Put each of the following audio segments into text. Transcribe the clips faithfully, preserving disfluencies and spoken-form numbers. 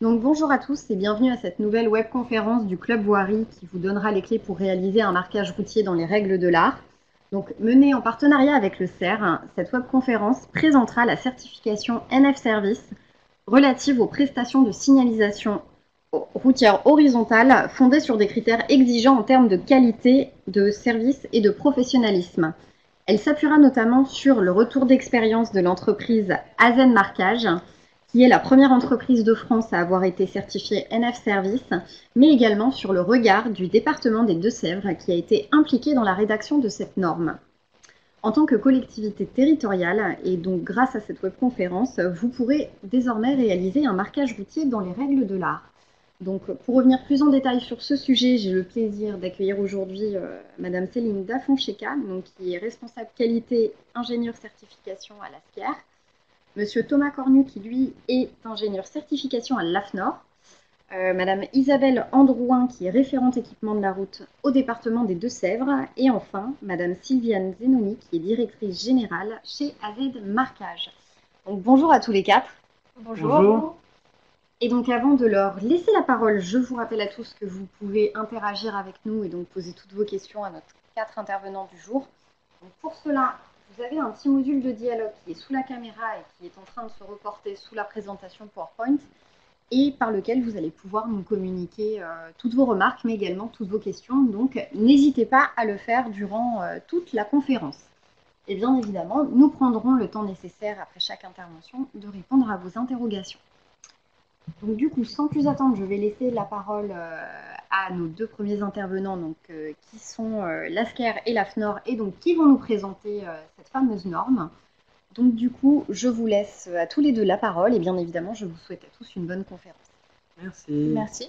Donc bonjour à tous et bienvenue à cette nouvelle webconférence du Club Voirie qui vous donnera les clés pour réaliser un marquage routier dans les règles de l'art. Donc menée en partenariat avec le C E R, cette webconférence présentera la certification N F Service relative aux prestations de signalisation routière horizontale fondée sur des critères exigeants en termes de qualité, de service et de professionnalisme. Elle s'appuiera notamment sur le retour d'expérience de l'entreprise Azen Marquage, qui est la première entreprise de France à avoir été certifiée N F Service, mais également sur le regard du département des Deux-Sèvres qui a été impliqué dans la rédaction de cette norme. En tant que collectivité territoriale, et donc grâce à cette webconférence, vous pourrez désormais réaliser un marquage routier dans les règles de l'art. Donc, pour revenir plus en détail sur ce sujet, j'ai le plaisir d'accueillir aujourd'hui euh, Madame Céline Dafoncheka, donc, qui est responsable qualité ingénieur certification à l'A S C E R, Monsieur Thomas Cornu, qui lui est ingénieur certification à l'A F N O R, euh, Madame Isabelle Androuin, qui est référente équipement de la route au département des Deux-Sèvres, et enfin Madame Sylviane Zenoni, qui est directrice générale chez A Z Marquage. Donc, bonjour à tous les quatre. Bonjour. Bonjour. Et donc avant de leur laisser la parole, je vous rappelle à tous que vous pouvez interagir avec nous et donc poser toutes vos questions à notre quatre intervenants du jour. Donc pour cela, vous avez un petit module de dialogue qui est sous la caméra et qui est en train de se reporter sous la présentation PowerPoint et par lequel vous allez pouvoir nous communiquer euh, toutes vos remarques mais également toutes vos questions. Donc n'hésitez pas à le faire durant euh, toute la conférence. Et bien évidemment, nous prendrons le temps nécessaire après chaque intervention de répondre à vos interrogations. Donc du coup, sans plus attendre, je vais laisser la parole euh, à nos deux premiers intervenants, donc, euh, qui sont euh, l'A S C E R et l'A F N O R, et donc qui vont nous présenter euh, cette fameuse norme. Donc du coup, je vous laisse à tous les deux la parole, et bien évidemment, je vous souhaite à tous une bonne conférence. Merci. Merci.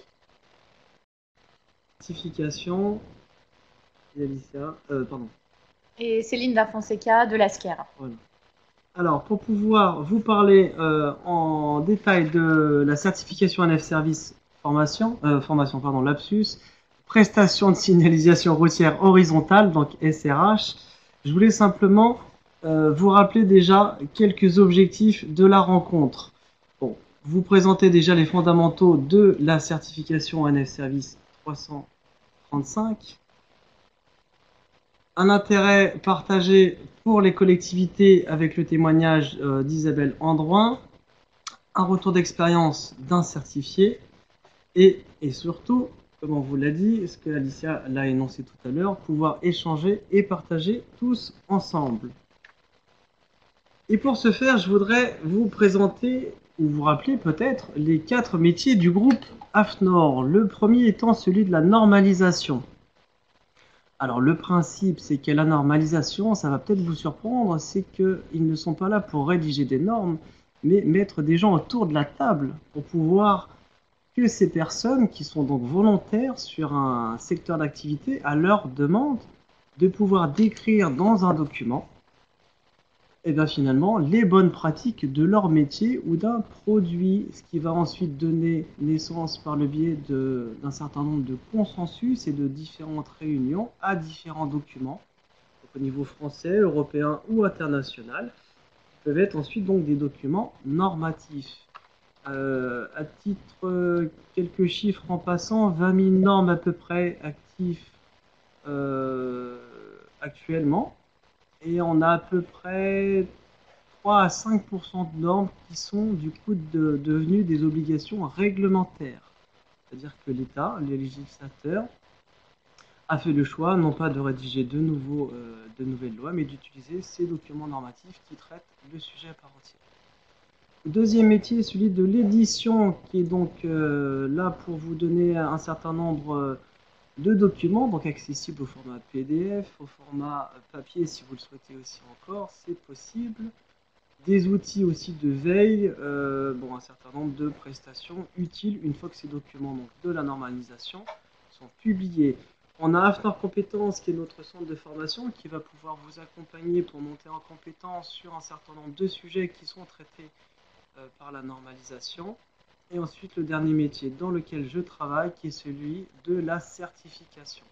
Certification, Alicia, euh, pardon. Et Céline Dafonseca de l'A S C E R. Voilà. Alors, pour pouvoir vous parler euh, en détail de la certification N F Service formation, euh, formation, pardon, lapsus, prestation de signalisation routière horizontale, donc S R H, je voulais simplement euh, vous rappeler déjà quelques objectifs de la rencontre. Bon, vous présentez déjà les fondamentaux de la certification N F Service trois cent trente-cinq. Un intérêt partagé pour les collectivités avec le témoignage euh, d'Isabelle Androuin, un retour d'expérience d'un certifié et, et surtout, comme on vous l'a dit, ce que Alicia l'a énoncé tout à l'heure, pouvoir échanger et partager tous ensemble. Et pour ce faire, je voudrais vous présenter ou vous rappeler peut-être les quatre métiers du groupe A F N O R. Le premier étant celui de la normalisation. Alors le principe, c'est que la normalisation, ça va peut-être vous surprendre, c'est qu'ils ne sont pas là pour rédiger des normes, mais mettre des gens autour de la table pour pouvoir que ces personnes qui sont donc volontaires sur un secteur d'activité, à leur demande de pouvoir décrire dans un document, et bien finalement, les bonnes pratiques de leur métier ou d'un produit, ce qui va ensuite donner naissance par le biais d'un certain nombre de consensus et de différentes réunions à différents documents, donc au niveau français, européen ou international, qui peuvent être ensuite donc des documents normatifs. Euh, à titre, euh, quelques chiffres en passant, vingt mille normes à peu près actifs euh, actuellement. Et on a à peu près trois à cinq pour cent de normes qui sont du coup de, devenues des obligations réglementaires. C'est-à-dire que l'État, les législateurs, a fait le choix non pas de rédiger de, nouveaux, euh, de nouvelles lois, mais d'utiliser ces documents normatifs qui traitent le sujet à part entière. Le deuxième métier est celui de l'édition, qui est donc euh, là pour vous donner un certain nombre euh, de documents, donc accessibles au format P D F, au format papier si vous le souhaitez aussi encore, c'est possible. Des outils aussi de veille, euh, bon, un certain nombre de prestations utiles une fois que ces documents donc, de la normalisation sont publiés. On a A F N O R Compétences qui est notre centre de formation qui va pouvoir vous accompagner pour monter en compétence sur un certain nombre de sujets qui sont traités euh, par la normalisation. Et ensuite, le dernier métier dans lequel je travaille, qui est celui de la certification.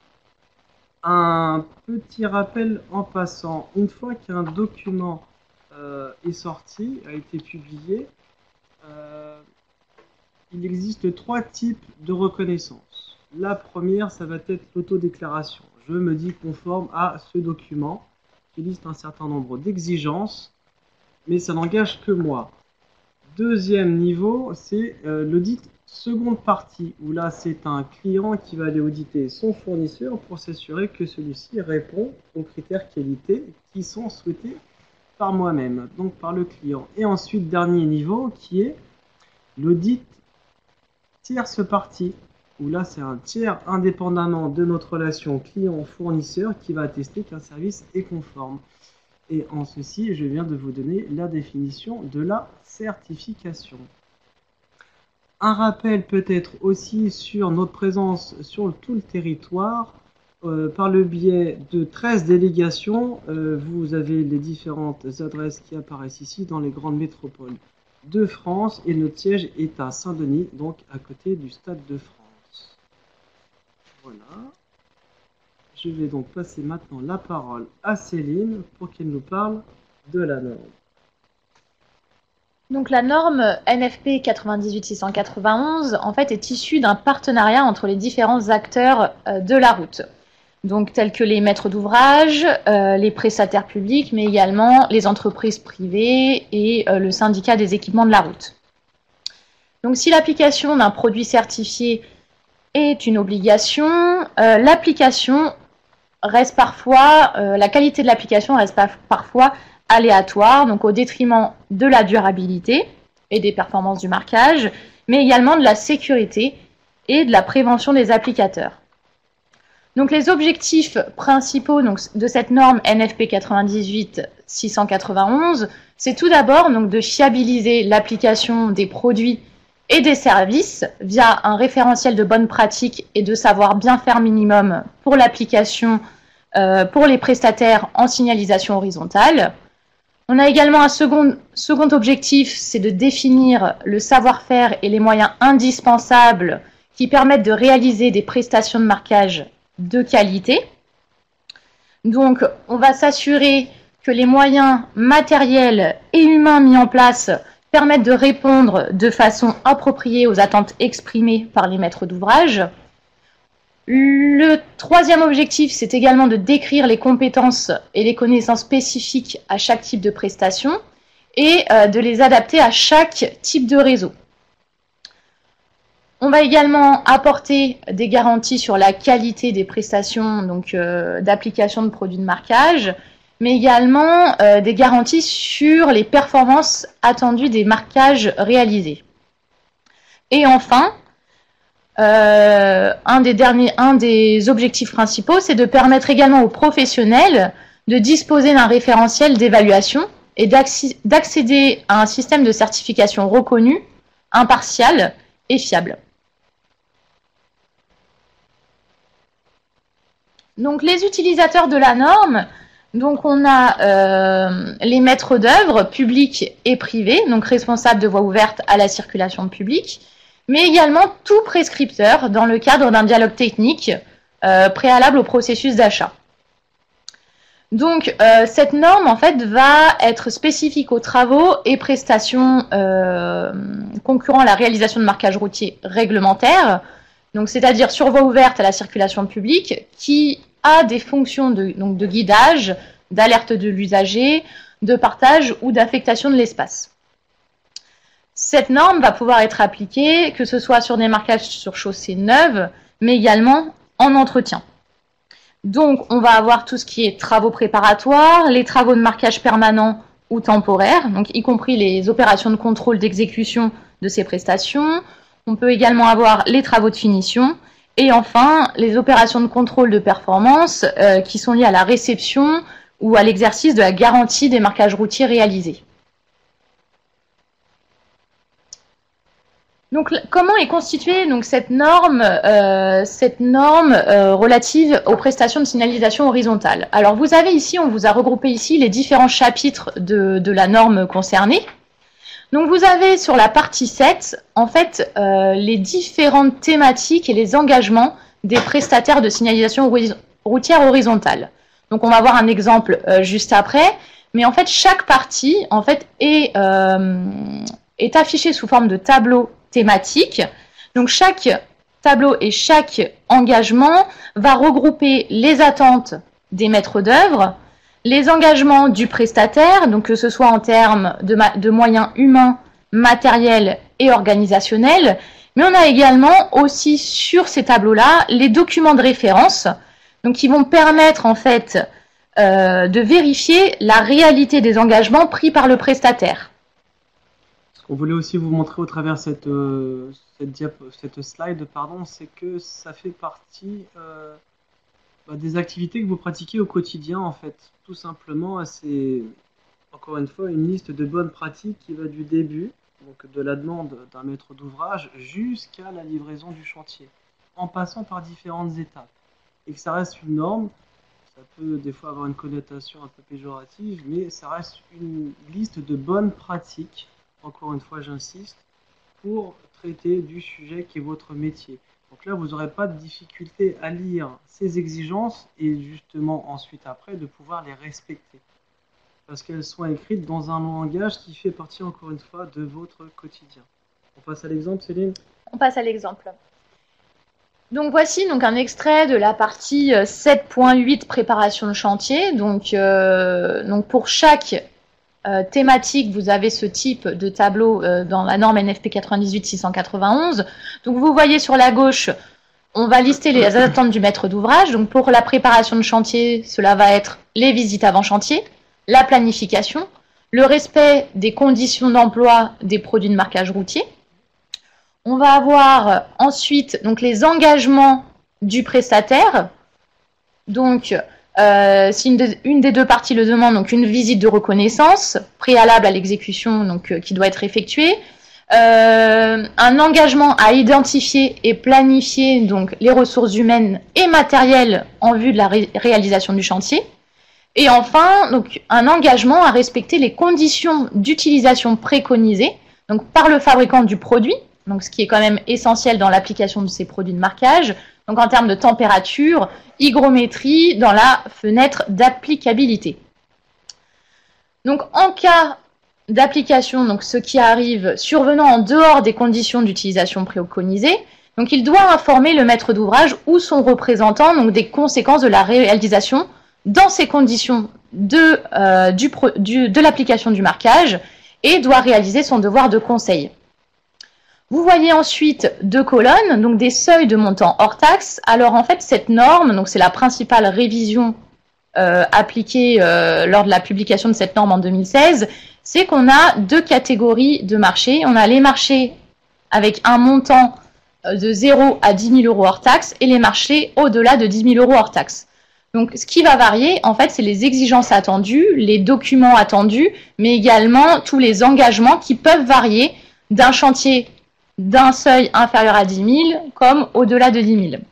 Un petit rappel en passant, une fois qu'un document euh, est sorti, a été publié, euh, il existe trois types de reconnaissance. La première, ça va être l'autodéclaration. Je me dis conforme à ce document qui liste un certain nombre d'exigences, mais ça n'engage que moi. Deuxième niveau, c'est euh, l'audit seconde partie, où là c'est un client qui va aller auditer son fournisseur pour s'assurer que celui-ci répond aux critères qualité qui sont souhaités par moi-même, donc par le client. Et ensuite, dernier niveau qui est l'audit tierce partie, où là c'est un tiers indépendamment de notre relation client-fournisseur qui va attester qu'un service est conforme. Et en ceci, je viens de vous donner la définition de la certification. Un rappel peut-être aussi sur notre présence sur tout le territoire. Euh, par le biais de treize délégations, euh, vous avez les différentes adresses qui apparaissent ici dans les grandes métropoles de France. Et notre siège est à Saint-Denis, donc à côté du Stade de France. Voilà. Je vais donc passer maintenant la parole à Céline pour qu'elle nous parle de la norme. Donc la norme N F P quatre-vingt-dix-huit six cent quatre-vingt-onze en fait est issue d'un partenariat entre les différents acteurs euh, de la route. Donc tels que les maîtres d'ouvrage, euh, les prestataires publics, mais également les entreprises privées et euh, le syndicat des équipements de la route. Donc si l'application d'un produit certifié est une obligation, euh, l'application reste parfois, euh, la qualité de l'application reste parfois aléatoire, donc au détriment de la durabilité et des performances du marquage, mais également de la sécurité et de la prévention des applicateurs. Donc les objectifs principaux donc, de cette norme N F P quatre-vingt-dix-huit six cent quatre-vingt-onze, c'est tout d'abord donc de fiabiliser l'application des produits et des services via un référentiel de bonnes pratiques et de savoir bien faire minimum pour l'application euh, pour les prestataires en signalisation horizontale. On a également un second, second objectif, c'est de définir le savoir-faire et les moyens indispensables qui permettent de réaliser des prestations de marquage de qualité. Donc, on va s'assurer que les moyens matériels et humains mis en place permettent de répondre de façon appropriée aux attentes exprimées par les maîtres d'ouvrage. Le troisième objectif, c'est également de décrire les compétences et les connaissances spécifiques à chaque type de prestation et euh, de les adapter à chaque type de réseau. On va également apporter des garanties sur la qualité des prestations donc euh, d'application de produits de marquage, mais également euh, des garanties sur les performances attendues des marquages réalisés. Et enfin, euh, un des derniers, un des objectifs principaux, c'est de permettre également aux professionnels de disposer d'un référentiel d'évaluation et d'accéder à un système de certification reconnu, impartial et fiable. Donc les utilisateurs de la norme, donc on a euh, les maîtres d'œuvre publics et privés, donc responsables de voies ouvertes à la circulation publique, mais également tout prescripteur dans le cadre d'un dialogue technique euh, préalable au processus d'achat. Donc euh, cette norme en fait va être spécifique aux travaux et prestations euh, concurrent à la réalisation de marquage routier réglementaire, donc c'est-à-dire sur voie ouverte à la circulation publique, qui a des fonctions de, donc de guidage, d'alerte de l'usager, de partage ou d'affectation de l'espace. Cette norme va pouvoir être appliquée que ce soit sur des marquages sur chaussées neuves, mais également en entretien. Donc on va avoir tout ce qui est travaux préparatoires, les travaux de marquage permanents ou temporaires, donc y compris les opérations de contrôle d'exécution de ces prestations. On peut également avoir les travaux de finition et enfin les opérations de contrôle de performance euh, qui sont liées à la réception ou à l'exercice de la garantie des marquages routiers réalisés. Donc, comment est constituée donc, cette norme, euh, cette norme euh, relative aux prestations de signalisation horizontale? Alors, vous avez ici, on vous a regroupé ici les différents chapitres de, de la norme concernée. Donc, vous avez sur la partie sept, en fait, euh, les différentes thématiques et les engagements des prestataires de signalisation routière horizontale. Donc, on va voir un exemple euh, juste après. Mais en fait, chaque partie en fait, est, euh, est affichée sous forme de tableau thématique. Donc chaque tableau et chaque engagement va regrouper les attentes des maîtres d'œuvre, les engagements du prestataire, donc que ce soit en termes de, de moyens humains, matériels et organisationnels, mais on a également aussi sur ces tableaux-là les documents de référence, donc qui vont permettre en fait euh, de vérifier la réalité des engagements pris par le prestataire. Ce qu'on voulait aussi vous montrer au travers cette, euh, cette, diapo, cette slide, pardon, c'est que ça fait partie euh, bah, des activités que vous pratiquez au quotidien en fait. Tout simplement, c'est encore une fois une liste de bonnes pratiques qui va du début, donc de la demande d'un maître d'ouvrage, jusqu'à la livraison du chantier, en passant par différentes étapes. Et que ça reste une norme, ça peut des fois avoir une connotation un peu péjorative, mais ça reste une liste de bonnes pratiques, encore une fois j'insiste, pour traiter du sujet qui est votre métier. Donc là, vous n'aurez pas de difficulté à lire ces exigences et justement ensuite après de pouvoir les respecter. Parce qu'elles sont écrites dans un langage qui fait partie encore une fois de votre quotidien. On passe à l'exemple, Céline ? On passe à l'exemple. Donc voici donc un extrait de la partie sept point huit préparation de chantier. Donc, euh, donc pour chaque euh, thématique, vous avez ce type de tableau euh, dans la norme N F P quatre-vingt-dix-huit six cent quatre-vingt-onze. Donc vous voyez sur la gauche, on va lister les attentes du maître d'ouvrage. Donc pour la préparation de chantier, cela va être les visites avant chantier, la planification, le respect des conditions d'emploi des produits de marquage routier. On va avoir ensuite donc, les engagements du prestataire. Donc, euh, si une, de, une des deux parties le demande, donc une visite de reconnaissance préalable à l'exécution donc euh, qui doit être effectuée. Euh, un engagement à identifier et planifier donc, les ressources humaines et matérielles en vue de la ré réalisation du chantier. Et enfin, donc, un engagement à respecter les conditions d'utilisation préconisées donc, par le fabricant du produit. Donc, ce qui est quand même essentiel dans l'application de ces produits de marquage, donc en termes de température, hygrométrie, dans la fenêtre d'applicabilité. Donc, en cas d'application, donc ce qui arrive survenant en dehors des conditions d'utilisation préconisées, donc il doit informer le maître d'ouvrage ou son représentant donc des conséquences de la réalisation dans ces conditions de, euh, du, du, de l'application du marquage et doit réaliser son devoir de conseil. Vous voyez ensuite deux colonnes, donc des seuils de montant hors taxe. Alors en fait, cette norme, donc c'est la principale révision euh, appliquée euh, lors de la publication de cette norme en deux mille seize, c'est qu'on a deux catégories de marchés. On a les marchés avec un montant de zéro à dix mille euros hors taxe et les marchés au-delà de dix mille euros hors taxe. Donc ce qui va varier, en fait, c'est les exigences attendues, les documents attendus, mais également tous les engagements qui peuvent varier d'un chantier d'un seuil inférieur à dix mille comme au-delà de dix mille.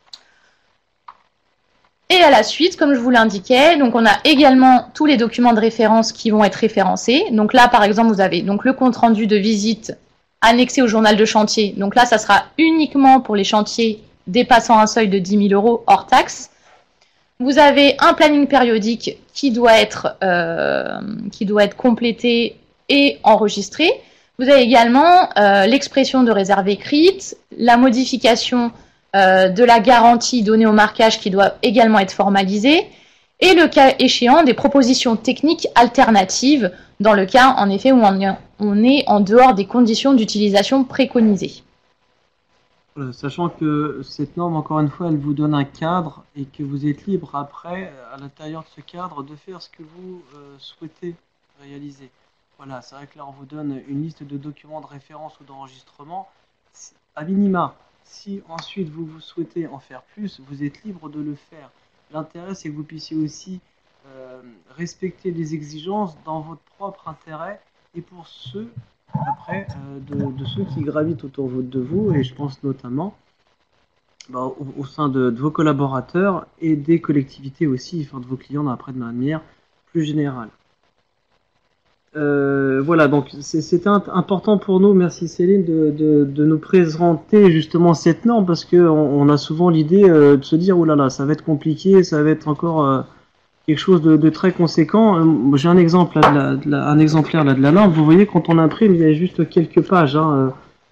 Et à la suite, comme je vous l'indiquais, donc on a également tous les documents de référence qui vont être référencés. Donc là, par exemple, vous avez donc le compte-rendu de visite annexé au journal de chantier. Donc là, ça sera uniquement pour les chantiers dépassant un seuil de dix mille euros hors taxe. Vous avez un planning périodique qui doit être, euh, qui doit être complété et enregistré. Vous avez également euh, l'expression de réserve écrite, la modification euh, de la garantie donnée au marquage qui doit également être formalisée, et le cas échéant des propositions techniques alternatives dans le cas en effet où on est en dehors des conditions d'utilisation préconisées. Voilà, sachant que cette norme, encore une fois, elle vous donne un cadre et que vous êtes libre après, à l'intérieur de ce cadre, de faire ce que vous euh, souhaitez réaliser. Voilà, c'est vrai que là, on vous donne une liste de documents de référence ou d'enregistrement. À minima, si ensuite vous, vous souhaitez en faire plus, vous êtes libre de le faire. L'intérêt, c'est que vous puissiez aussi euh, respecter les exigences dans votre propre intérêt et pour ceux, après, euh, de, de ceux qui gravitent autour de vous, et je pense notamment bah, au, au sein de, de vos collaborateurs et des collectivités aussi, enfin de vos clients, après de manière plus générale. Euh, voilà, donc c'était important pour nous, merci Céline, de, de, de nous présenter justement cette norme parce qu'on on a souvent l'idée euh, de se dire oh là là, ça va être compliqué, ça va être encore euh, quelque chose de, de très conséquent. Euh, J'ai un exemple, là, de la, de la, un exemplaire là, de la norme. Vous voyez, quand on imprime, il y a juste quelques pages. Hein,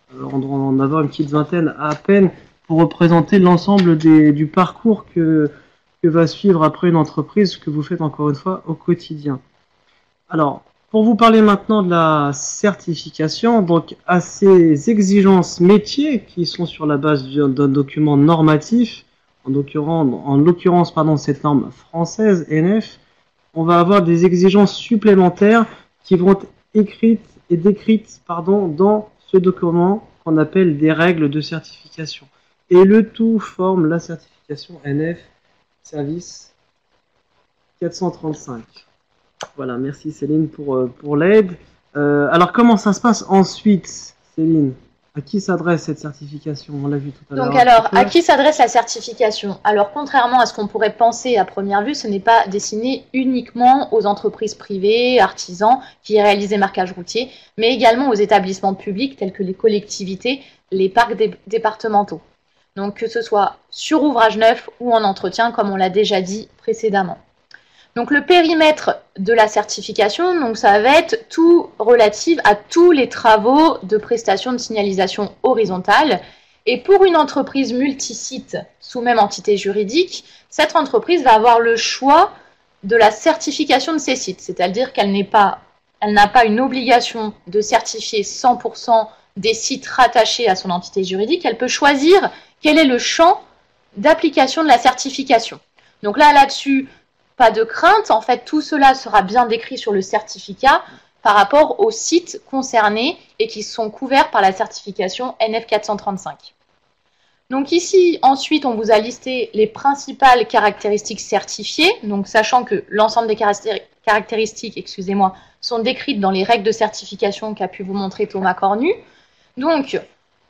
on doit en avoir une petite vingtaine à peine pour représenter l'ensemble du parcours que, que va suivre après une entreprise que vous faites encore une fois au quotidien. Alors, pour vous parler maintenant de la certification, donc à ces exigences métiers qui sont sur la base d'un document normatif, en l'occurrence, en l'occurrence pardon, cette norme française N F, on va avoir des exigences supplémentaires qui vont être écrites et décrites pardon, dans ce document qu'on appelle des règles de certification. Et le tout forme la certification N F Service quatre cent trente-cinq. Voilà, merci Céline pour, pour l'aide. Euh, alors comment ça se passe ensuite, Céline? À qui s'adresse cette certification? On l'a vu tout à l'heure. Donc alors, à qui s'adresse la certification? Alors, contrairement à ce qu'on pourrait penser à première vue, ce n'est pas destiné uniquement aux entreprises privées, artisans qui réalisent des marquages routiers, mais également aux établissements publics tels que les collectivités, les parcs dé départementaux. Donc, que ce soit sur ouvrage neuf ou en entretien, comme on l'a déjà dit précédemment. Donc, le périmètre de la certification, donc ça va être tout relatif à tous les travaux de prestation de signalisation horizontale. Et pour une entreprise multisite sous même entité juridique, cette entreprise va avoir le choix de la certification de ses sites. C'est-à-dire qu'elle n'est pas, elle n'a pas une obligation de certifier cent pour cent des sites rattachés à son entité juridique. Elle peut choisir quel est le champ d'application de la certification. Donc là, là-dessus, pas de crainte, en fait, tout cela sera bien décrit sur le certificat par rapport aux sites concernés et qui sont couverts par la certification N F quatre cent trente-cinq. Donc ici, ensuite, on vous a listé les principales caractéristiques certifiées, donc sachant que l'ensemble des caractéristiques, excusez-moi, sont décrites dans les règles de certification qu'a pu vous montrer Thomas Cornu. Donc,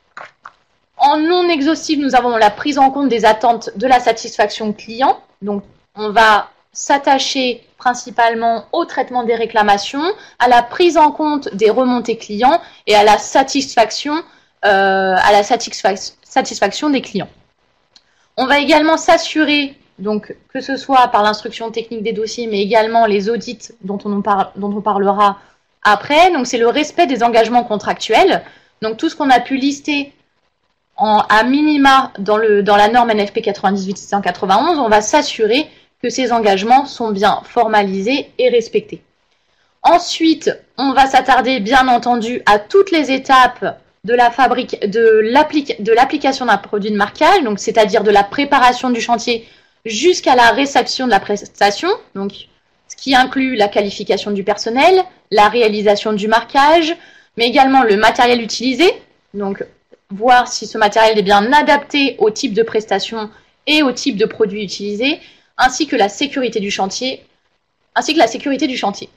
en non exhaustif, nous avons la prise en compte des attentes de la satisfaction client. Donc, on va s'attacher principalement au traitement des réclamations, à la prise en compte des remontées clients et à la satisfaction, euh, à la satisfa- satisfaction des clients. On va également s'assurer, donc que ce soit par l'instruction technique des dossiers, mais également les audits dont on, par- dont on parlera après. Donc c'est le respect des engagements contractuels. Donc tout ce qu'on a pu lister en, à minima dans, le, dans la norme N F P quatre-vingt-dix-huit six cent quatre-vingt-onze, on va s'assurer que ces engagements sont bien formalisés et respectés. Ensuite, on va s'attarder bien entendu à toutes les étapes de la fabrique, de l'application d'un produit de marquage, donc c'est-à-dire de la préparation du chantier jusqu'à la réception de la prestation, donc ce qui inclut la qualification du personnel, la réalisation du marquage, mais également le matériel utilisé, donc voir si ce matériel est bien adapté au type de prestation et au type de produit utilisé, ainsi que la sécurité du chantier, ainsi que la sécurité du chantier.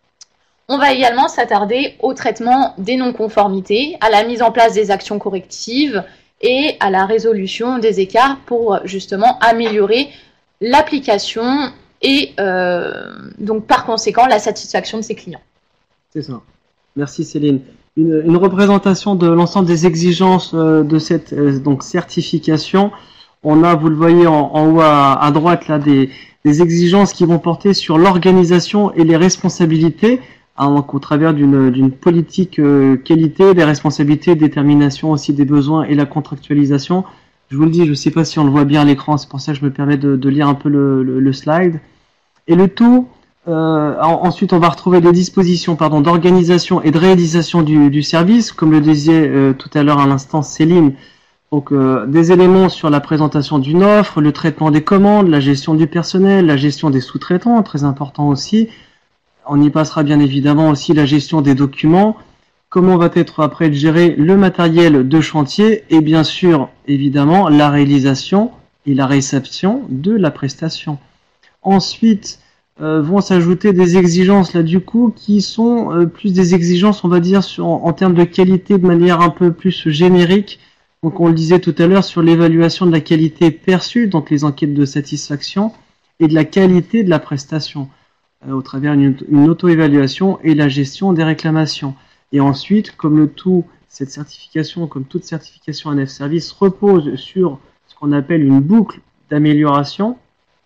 On va également s'attarder au traitement des non-conformités, à la mise en place des actions correctives et à la résolution des écarts pour justement améliorer l'application et euh, donc par conséquent la satisfaction de ses clients. C'est ça. Merci Céline. Une, une représentation de l'ensemble des exigences euh, de cette euh, donc certification. On a, vous le voyez en, en haut à, à droite, là, des, des exigences qui vont porter sur l'organisation et les responsabilités, hein, donc au travers d'une politique euh, qualité, des responsabilités, détermination aussi des besoins et la contractualisation. Je vous le dis, je ne sais pas si on le voit bien à l'écran, c'est pour ça que je me permets de, de lire un peu le, le, le slide. Et le tout, euh, en, ensuite on va retrouver des dispositions pardon, d'organisation et de réalisation du, du service, comme le disait euh, tout à l'heure à l'instant Céline. Donc, euh, des éléments sur la présentation d'une offre, le traitement des commandes, la gestion du personnel, la gestion des sous-traitants, très important aussi. On y passera bien évidemment aussi la gestion des documents, comment va être après géré le matériel de chantier et bien sûr, évidemment, la réalisation et la réception de la prestation. Ensuite, euh, vont s'ajouter des exigences là du coup qui sont euh, plus des exigences, on va dire, sur, en, en termes de qualité de manière un peu plus générique. Donc on le disait tout à l'heure sur l'évaluation de la qualité perçue, donc les enquêtes de satisfaction, et de la qualité de la prestation, euh, au travers d'une auto-évaluation et la gestion des réclamations. Et ensuite, comme le tout, cette certification, comme toute certification N F Service, repose sur ce qu'on appelle une boucle d'amélioration.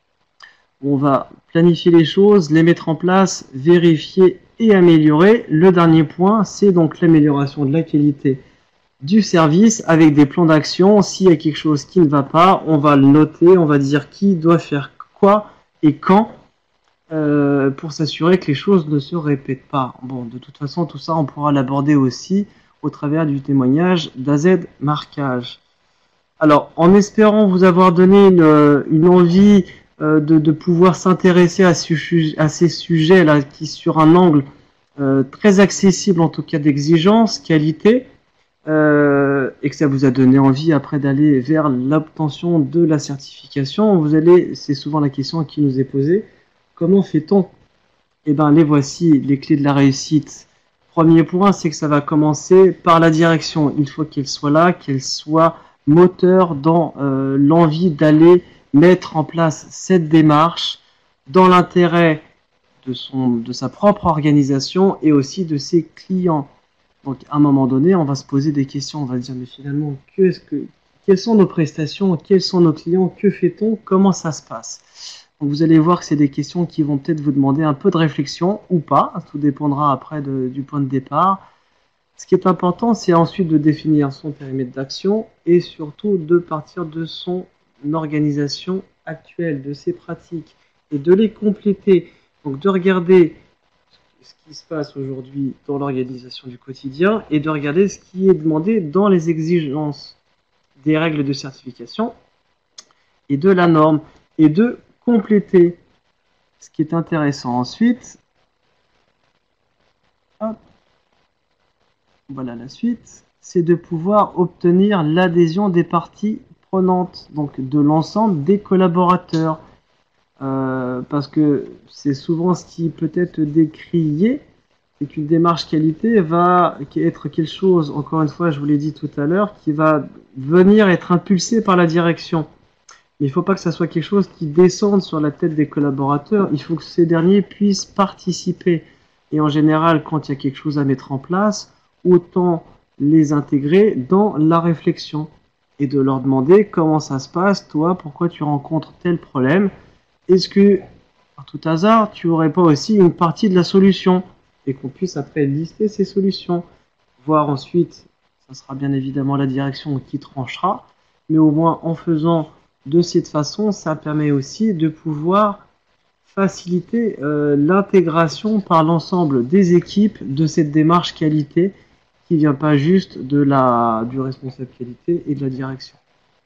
On va planifier les choses, les mettre en place, vérifier et améliorer. Le dernier point, c'est donc l'amélioration de la qualité du service avec des plans d'action. S'il y a quelque chose qui ne va pas, on va le noter, on va dire qui doit faire quoi et quand euh, pour s'assurer que les choses ne se répètent pas. Bon, de toute façon, tout ça, on pourra l'aborder aussi au travers du témoignage d'A Z Marquage. Alors, en espérant vous avoir donné une, une envie euh, de, de pouvoir s'intéresser à, ce, à ces sujets-là, qui sur un angle euh, très accessible, en tout cas d'exigence, qualité, euh, et que ça vous a donné envie après d'aller vers l'obtention de la certification, vous allez, c'est souvent la question qui nous est posée, comment fait-on? Eh bien, les voici, les clés de la réussite. Premier point, c'est que ça va commencer par la direction. Il faut qu'elle soit là, qu'elle soit moteur dans euh, l'envie d'aller mettre en place cette démarche dans l'intérêt de, son, de sa propre organisation et aussi de ses clients. Donc à un moment donné, on va se poser des questions, on va se dire mais finalement, qu'est-ce que, quelles sont nos prestations, quels sont nos clients, que fait-on, comment ça se passe? Donc, vous allez voir que c'est des questions qui vont peut-être vous demander un peu de réflexion ou pas, tout dépendra après de, du point de départ. Ce qui est important, c'est ensuite de définir son périmètre d'action et surtout de partir de son organisation actuelle, de ses pratiques et de les compléter. Donc de regarder ce qui se passe aujourd'hui dans l'organisation du quotidien et de regarder ce qui est demandé dans les exigences des règles de certification et de la norme et de compléter. Ce qui est intéressant ensuite, hop, voilà la suite, c'est de pouvoir obtenir l'adhésion des parties prenantes, donc de l'ensemble des collaborateurs. Euh, parce que c'est souvent ce qui peut être décrié, c'est qu'une démarche qualité va être quelque chose, encore une fois, je vous l'ai dit tout à l'heure, qui va venir être impulsé par la direction. Mais il ne faut pas que ça soit quelque chose qui descende sur la tête des collaborateurs, il faut que ces derniers puissent participer. Et en général, quand il y a quelque chose à mettre en place, autant les intégrer dans la réflexion et de leur demander comment ça se passe, toi, pourquoi tu rencontres tel problème. Est-ce que, par tout hasard, tu n'aurais pas aussi une partie de la solution et qu'on puisse après lister ces solutions, voir ensuite, ça sera bien évidemment la direction qui tranchera, mais au moins en faisant de cette façon, ça permet aussi de pouvoir faciliter euh, l'intégration par l'ensemble des équipes de cette démarche qualité qui ne vient pas juste de la, du responsable qualité et de la direction.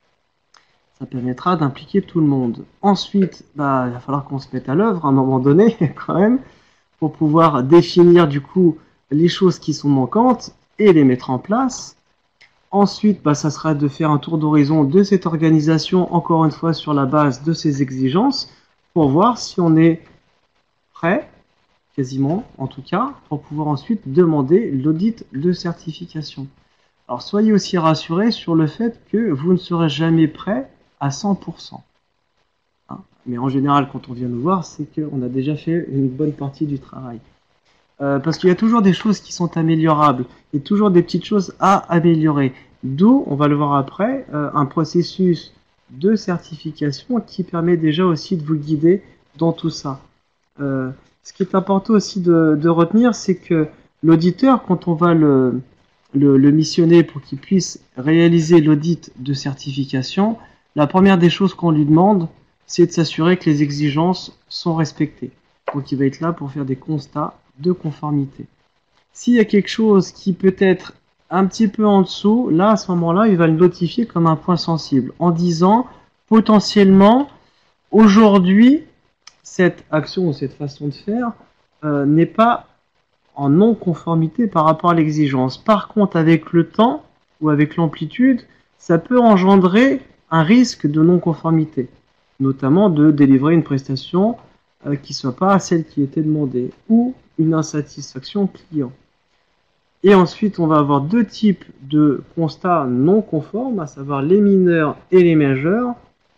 Ça permettra d'impliquer tout le monde. Ensuite, bah, il va falloir qu'on se mette à l'œuvre à un moment donné, quand même, pour pouvoir définir du coup les choses qui sont manquantes et les mettre en place. Ensuite, bah, ça sera de faire un tour d'horizon de cette organisation, encore une fois sur la base de ses exigences, pour voir si on est prêt, quasiment en tout cas, pour pouvoir ensuite demander l'audit de certification. Alors soyez aussi rassurés sur le fait que vous ne serez jamais prêt à cent pour cent. Hein, mais en général, quand on vient nous voir, c'est qu'on a déjà fait une bonne partie du travail. Euh, parce qu'il y a toujours des choses qui sont améliorables, et toujours des petites choses à améliorer. D'où, on va le voir après, euh, un processus de certification qui permet déjà aussi de vous guider dans tout ça. Euh, ce qui est important aussi de, de retenir, c'est que l'auditeur, quand on va le, le, le missionner pour qu'il puisse réaliser l'audit de certification, la première des choses qu'on lui demande, c'est de s'assurer que les exigences sont respectées. Donc il va être là pour faire des constats de conformité. S'il y a quelque chose qui peut être un petit peu en dessous, là à ce moment-là, il va le notifier comme un point sensible en disant potentiellement aujourd'hui cette action ou cette façon de faire euh, n'est pas en non-conformité par rapport à l'exigence. Par contre, avec le temps ou avec l'amplitude, ça peut engendrer un risque de non-conformité, notamment de délivrer une prestation euh, qui ne soit pas celle qui était demandée ou une insatisfaction client. Et ensuite, on va avoir deux types de constats non conformes, à savoir les mineurs et les majeurs.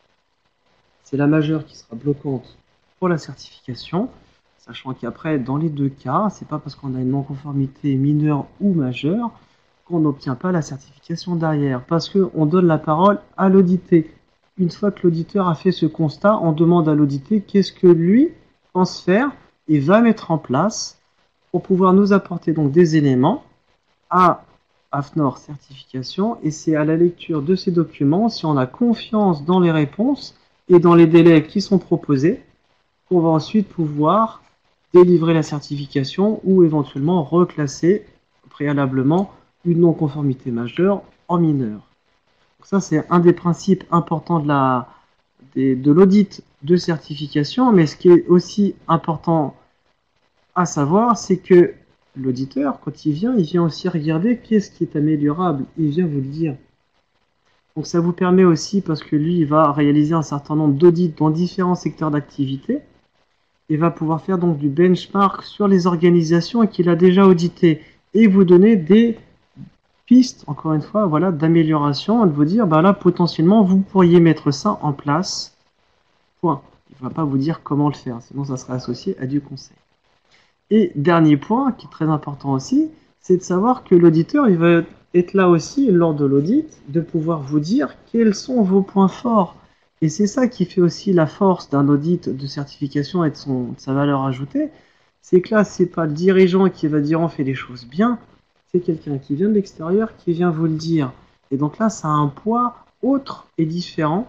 C'est la majeure qui sera bloquante pour la certification, sachant qu'après, dans les deux cas, c'est pas parce qu'on a une non-conformité mineure ou majeure qu'on n'obtient pas la certification derrière, parce qu'on donne la parole à l'audité. Une fois que l'auditeur a fait ce constat, on demande à l'audité qu'est-ce que lui pense faire et va mettre en place pour pouvoir nous apporter donc des éléments à AFNOR certification, et c'est à la lecture de ces documents, si on a confiance dans les réponses et dans les délais qui sont proposés, qu'on va ensuite pouvoir délivrer la certification ou éventuellement reclasser préalablement une non-conformité majeure en mineure. Donc ça, c'est un des principes importants de la, des, de l'audit de certification, mais ce qui est aussi important à savoir, c'est que l'auditeur, quand il vient, il vient aussi regarder qu'est-ce qui est améliorable, il vient vous le dire. Donc ça vous permet aussi, parce que lui, il va réaliser un certain nombre d'audits dans différents secteurs d'activité, et va pouvoir faire donc du benchmark sur les organisations qu'il a déjà auditées, et vous donner des pistes, encore une fois, voilà, d'amélioration, de vous dire, bah là, potentiellement, vous pourriez mettre ça en place, point. Il ne va pas vous dire comment le faire, sinon ça serait associé à du conseil. Et dernier point, qui est très important aussi, c'est de savoir que l'auditeur, il va être là aussi, lors de l'audit, de pouvoir vous dire quels sont vos points forts. Et c'est ça qui fait aussi la force d'un audit de certification et de, son, de sa valeur ajoutée. C'est que là, c'est pas le dirigeant qui va dire on fait les choses bien, c'est quelqu'un qui vient de l'extérieur qui vient vous le dire. Et donc là, ça a un poids autre et différent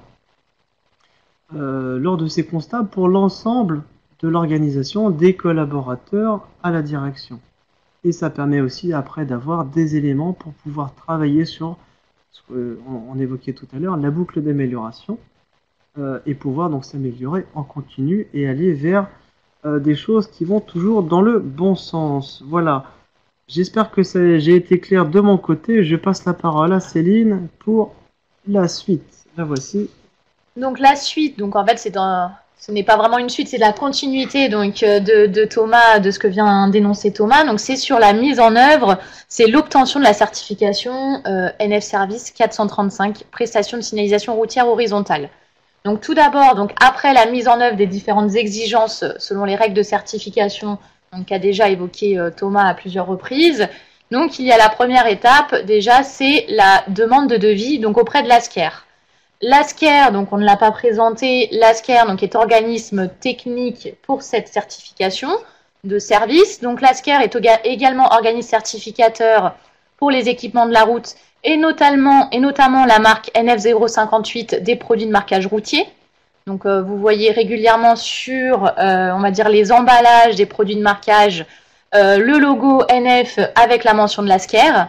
euh, lors de ces constats pour l'ensemble de l'organisation, des collaborateurs à la direction. Et ça permet aussi après d'avoir des éléments pour pouvoir travailler sur ce qu'on évoquait tout à l'heure, la boucle d'amélioration, euh, et pouvoir donc s'améliorer en continu et aller vers euh, des choses qui vont toujours dans le bon sens. Voilà. J'espère que j'ai été clair de mon côté. Je passe la parole à Céline pour la suite. La voici. Donc la suite, donc en fait c'est un... ce n'est pas vraiment une suite, c'est la continuité donc de, de Thomas, de ce que vient d'énoncer Thomas. Donc c'est sur la mise en œuvre, c'est l'obtention de la certification euh, N F Service quatre cent trente-cinq, prestation de signalisation routière horizontale. Donc tout d'abord, donc après la mise en œuvre des différentes exigences selon les règles de certification, donc qu'a déjà évoqué euh, Thomas à plusieurs reprises. Donc il y a la première étape, déjà c'est la demande de devis donc auprès de l'A S C E R. L'A S C E R, donc on ne l'a pas présenté, l'A S C E R donc, est organisme technique pour cette certification de service. Donc l'A S C E R est également organisme certificateur pour les équipements de la route et notamment, et notamment la marque N F zéro cinquante-huit des produits de marquage routier. Donc euh, vous voyez régulièrement sur, euh, on va dire, les emballages des produits de marquage, euh, le logo N F avec la mention de l'A S C E R.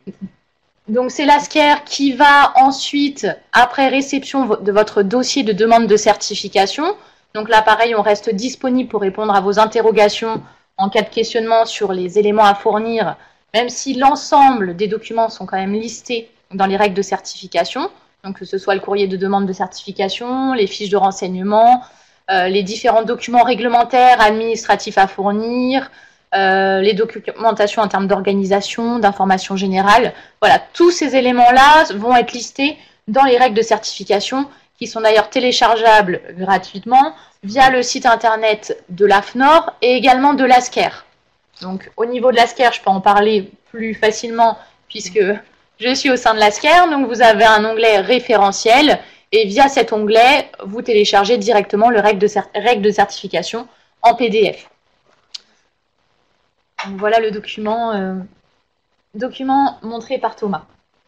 Donc c'est l'A S C E R qui va ensuite, après réception de votre dossier de demande de certification, donc là pareil, on reste disponible pour répondre à vos interrogations en cas de questionnement sur les éléments à fournir, même si l'ensemble des documents sont quand même listés dans les règles de certification, donc que ce soit le courrier de demande de certification, les fiches de renseignement, euh, les différents documents réglementaires, administratifs à fournir, Euh, les documentations en termes d'organisation, d'information générale. Voilà, tous ces éléments-là vont être listés dans les règles de certification qui sont d'ailleurs téléchargeables gratuitement via le site internet de l'AFNOR et également de l'A S C E R. Donc au niveau de l'A S C E R, je peux en parler plus facilement puisque je suis au sein de l'A S C E R. Donc vous avez un onglet référentiel et via cet onglet, vous téléchargez directement le règle de, règle de certification en P D F. Donc voilà le document, euh, document montré par Thomas.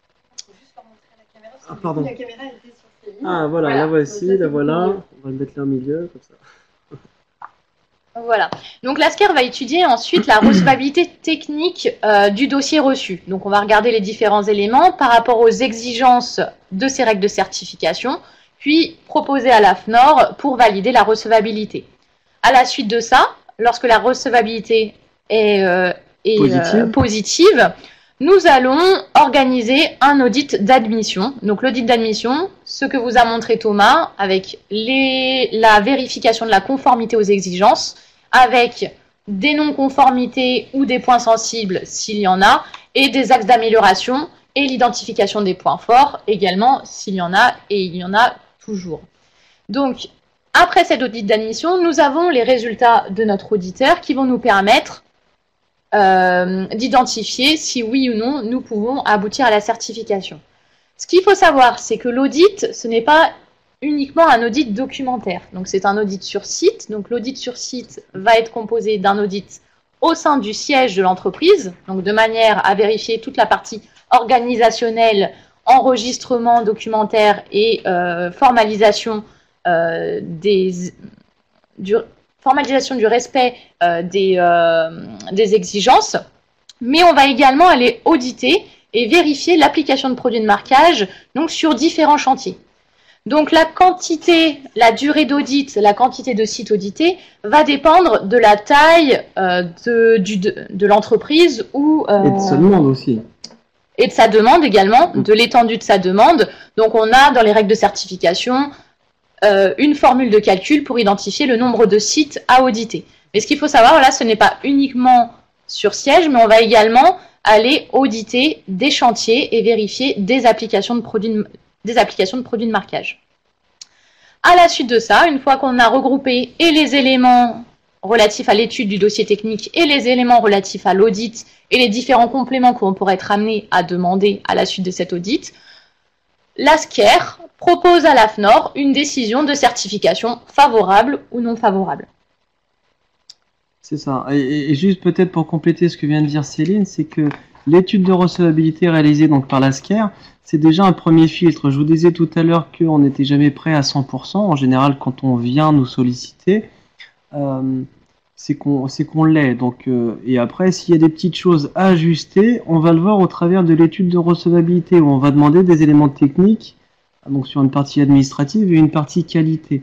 Ah, pardon. La caméra était sur Céline. Ah, voilà, voilà, la voici, la voilà. On va le mettre là au milieu, comme ça. Voilà. Donc l'A S C E R va étudier ensuite la recevabilité technique euh, du dossier reçu. Donc on va regarder les différents éléments par rapport aux exigences de ces règles de certification, puis proposer à l'AFNOR pour valider la recevabilité. À la suite de ça, lorsque la recevabilité est, euh, est positive. Euh, positive, nous allons organiser un audit d'admission. Donc l'audit d'admission, ce que vous a montré Thomas, avec les, la vérification de la conformité aux exigences, avec des non-conformités ou des points sensibles s'il y en a, et des axes d'amélioration, et l'identification des points forts également s'il y en a, et il y en a toujours. Donc, après cet audit d'admission, nous avons les résultats de notre auditeur qui vont nous permettre Euh, d'identifier si oui ou non nous pouvons aboutir à la certification. Ce qu'il faut savoir, c'est que l'audit, ce n'est pas uniquement un audit documentaire. Donc c'est un audit sur site. Donc l'audit sur site va être composé d'un audit au sein du siège de l'entreprise, donc de manière à vérifier toute la partie organisationnel, enregistrement documentaire et euh, formalisation, euh, des, du, formalisation du respect euh, des, euh, des exigences. Mais on va également aller auditer et vérifier l'application de produits de marquage donc sur différents chantiers. Donc la quantité, la durée d'audit, la quantité de sites audités va dépendre de la taille euh, de, du, de, de l'entreprise ou euh, et de sa demande aussi. Et de sa demande également, de l'étendue de sa demande. Donc on a dans les règles de certification euh, une formule de calcul pour identifier le nombre de sites à auditer. Mais ce qu'il faut savoir, là, ce n'est pas uniquement sur siège, mais on va également aller auditer des chantiers et vérifier des applications de produits de, des applications de produits de marquage. À la suite de ça, une fois qu'on a regroupé et les éléments relatifs à l'étude du dossier technique et les éléments relatifs à l'audit et les différents compléments qu'on pourrait être amené à demander à la suite de cet audit, l'A S C E R propose à l'A F N O R une décision de certification favorable ou non favorable. C'est ça. Et, et juste peut-être pour compléter ce que vient de dire Céline, c'est que l'étude de recevabilité réalisée donc par l'A S C E R, c'est déjà un premier filtre. Je vous disais tout à l'heure qu'on n'était jamais prêt à cent pour cent. En général, quand on vient nous solliciter, euh, c'est qu'on c'est qu'on l'est. Donc, euh, et après, s'il y a des petites choses à ajuster, on va le voir au travers de l'étude de recevabilité, où on va demander des éléments techniques, donc sur une partie administrative et une partie qualité.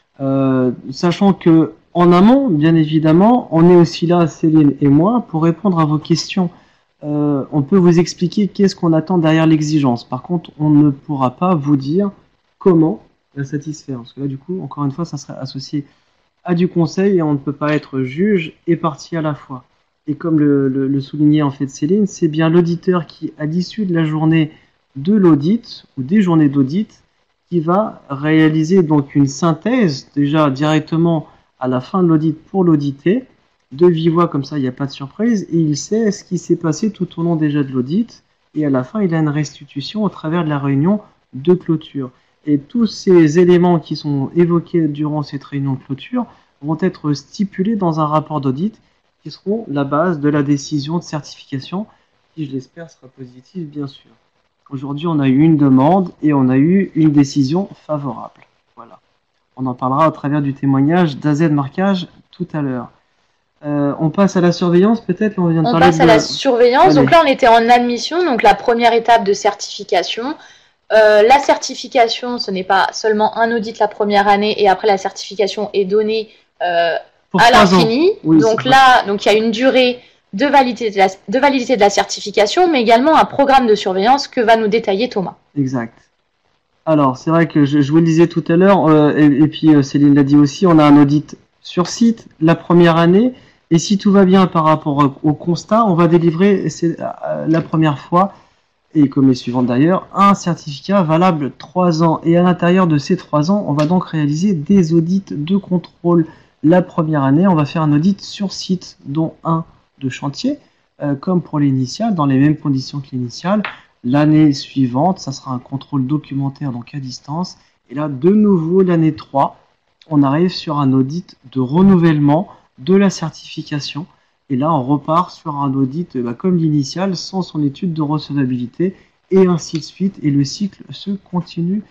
Euh, sachant que en amont, bien évidemment, on est aussi là, Céline et moi, pour répondre à vos questions. Euh, on peut vous expliquer qu'est-ce qu'on attend derrière l'exigence. Par contre, on ne pourra pas vous dire comment la satisfaire. Parce que là, du coup, encore une fois, ça serait associé à du conseil et on ne peut pas être juge et partie à la fois. Et comme le, le, le soulignait en fait Céline, c'est bien l'auditeur qui, à l'issue de la journée de l'audit ou des journées d'audit, qui va réaliser donc une synthèse déjà directement à la fin de l'audit pour l'auditer, de vive voix, comme ça il n'y a pas de surprise, et il sait ce qui s'est passé tout au long déjà de l'audit, et à la fin il a une restitution au travers de la réunion de clôture. Et tous ces éléments qui sont évoqués durant cette réunion de clôture vont être stipulés dans un rapport d'audit qui seront la base de la décision de certification, qui je l'espère sera positive bien sûr. Aujourd'hui on a eu une demande et on a eu une décision favorable. Voilà. On en parlera au travers du témoignage d'A Z Marquage tout à l'heure. Euh, on passe à la surveillance, peut-être on vient de on parler passe de... à la surveillance. Allez. Donc là, on était en admission, donc la première étape de certification. Euh, la certification, ce n'est pas seulement un audit la première année et après la certification est donnée euh, à l'infini. Oui, donc là, donc il y a une durée de validité de, la, de validité de la certification, mais également un programme de surveillance que va nous détailler Thomas. Exact. Alors, c'est vrai que je, je vous le disais tout à l'heure, euh, et, et puis euh, Céline l'a dit aussi, on a un audit sur site la première année, et si tout va bien par rapport au constat, on va délivrer euh, la première fois, et comme les suivantes d'ailleurs, un certificat valable trois ans. Et à l'intérieur de ces trois ans, on va donc réaliser des audits de contrôle. La première année, on va faire un audit sur site, dont un de chantier, euh, comme pour l'initial, dans les mêmes conditions que l'initial. L'année suivante, ça sera un contrôle documentaire, donc à distance. Et là, de nouveau, l'année trois, on arrive sur un audit de renouvellement de la certification. Et là, on repart sur un audit bah, comme l'initial, sans son étude de recevabilité, et ainsi de suite. Et le cycle se continue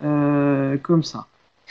euh, comme ça.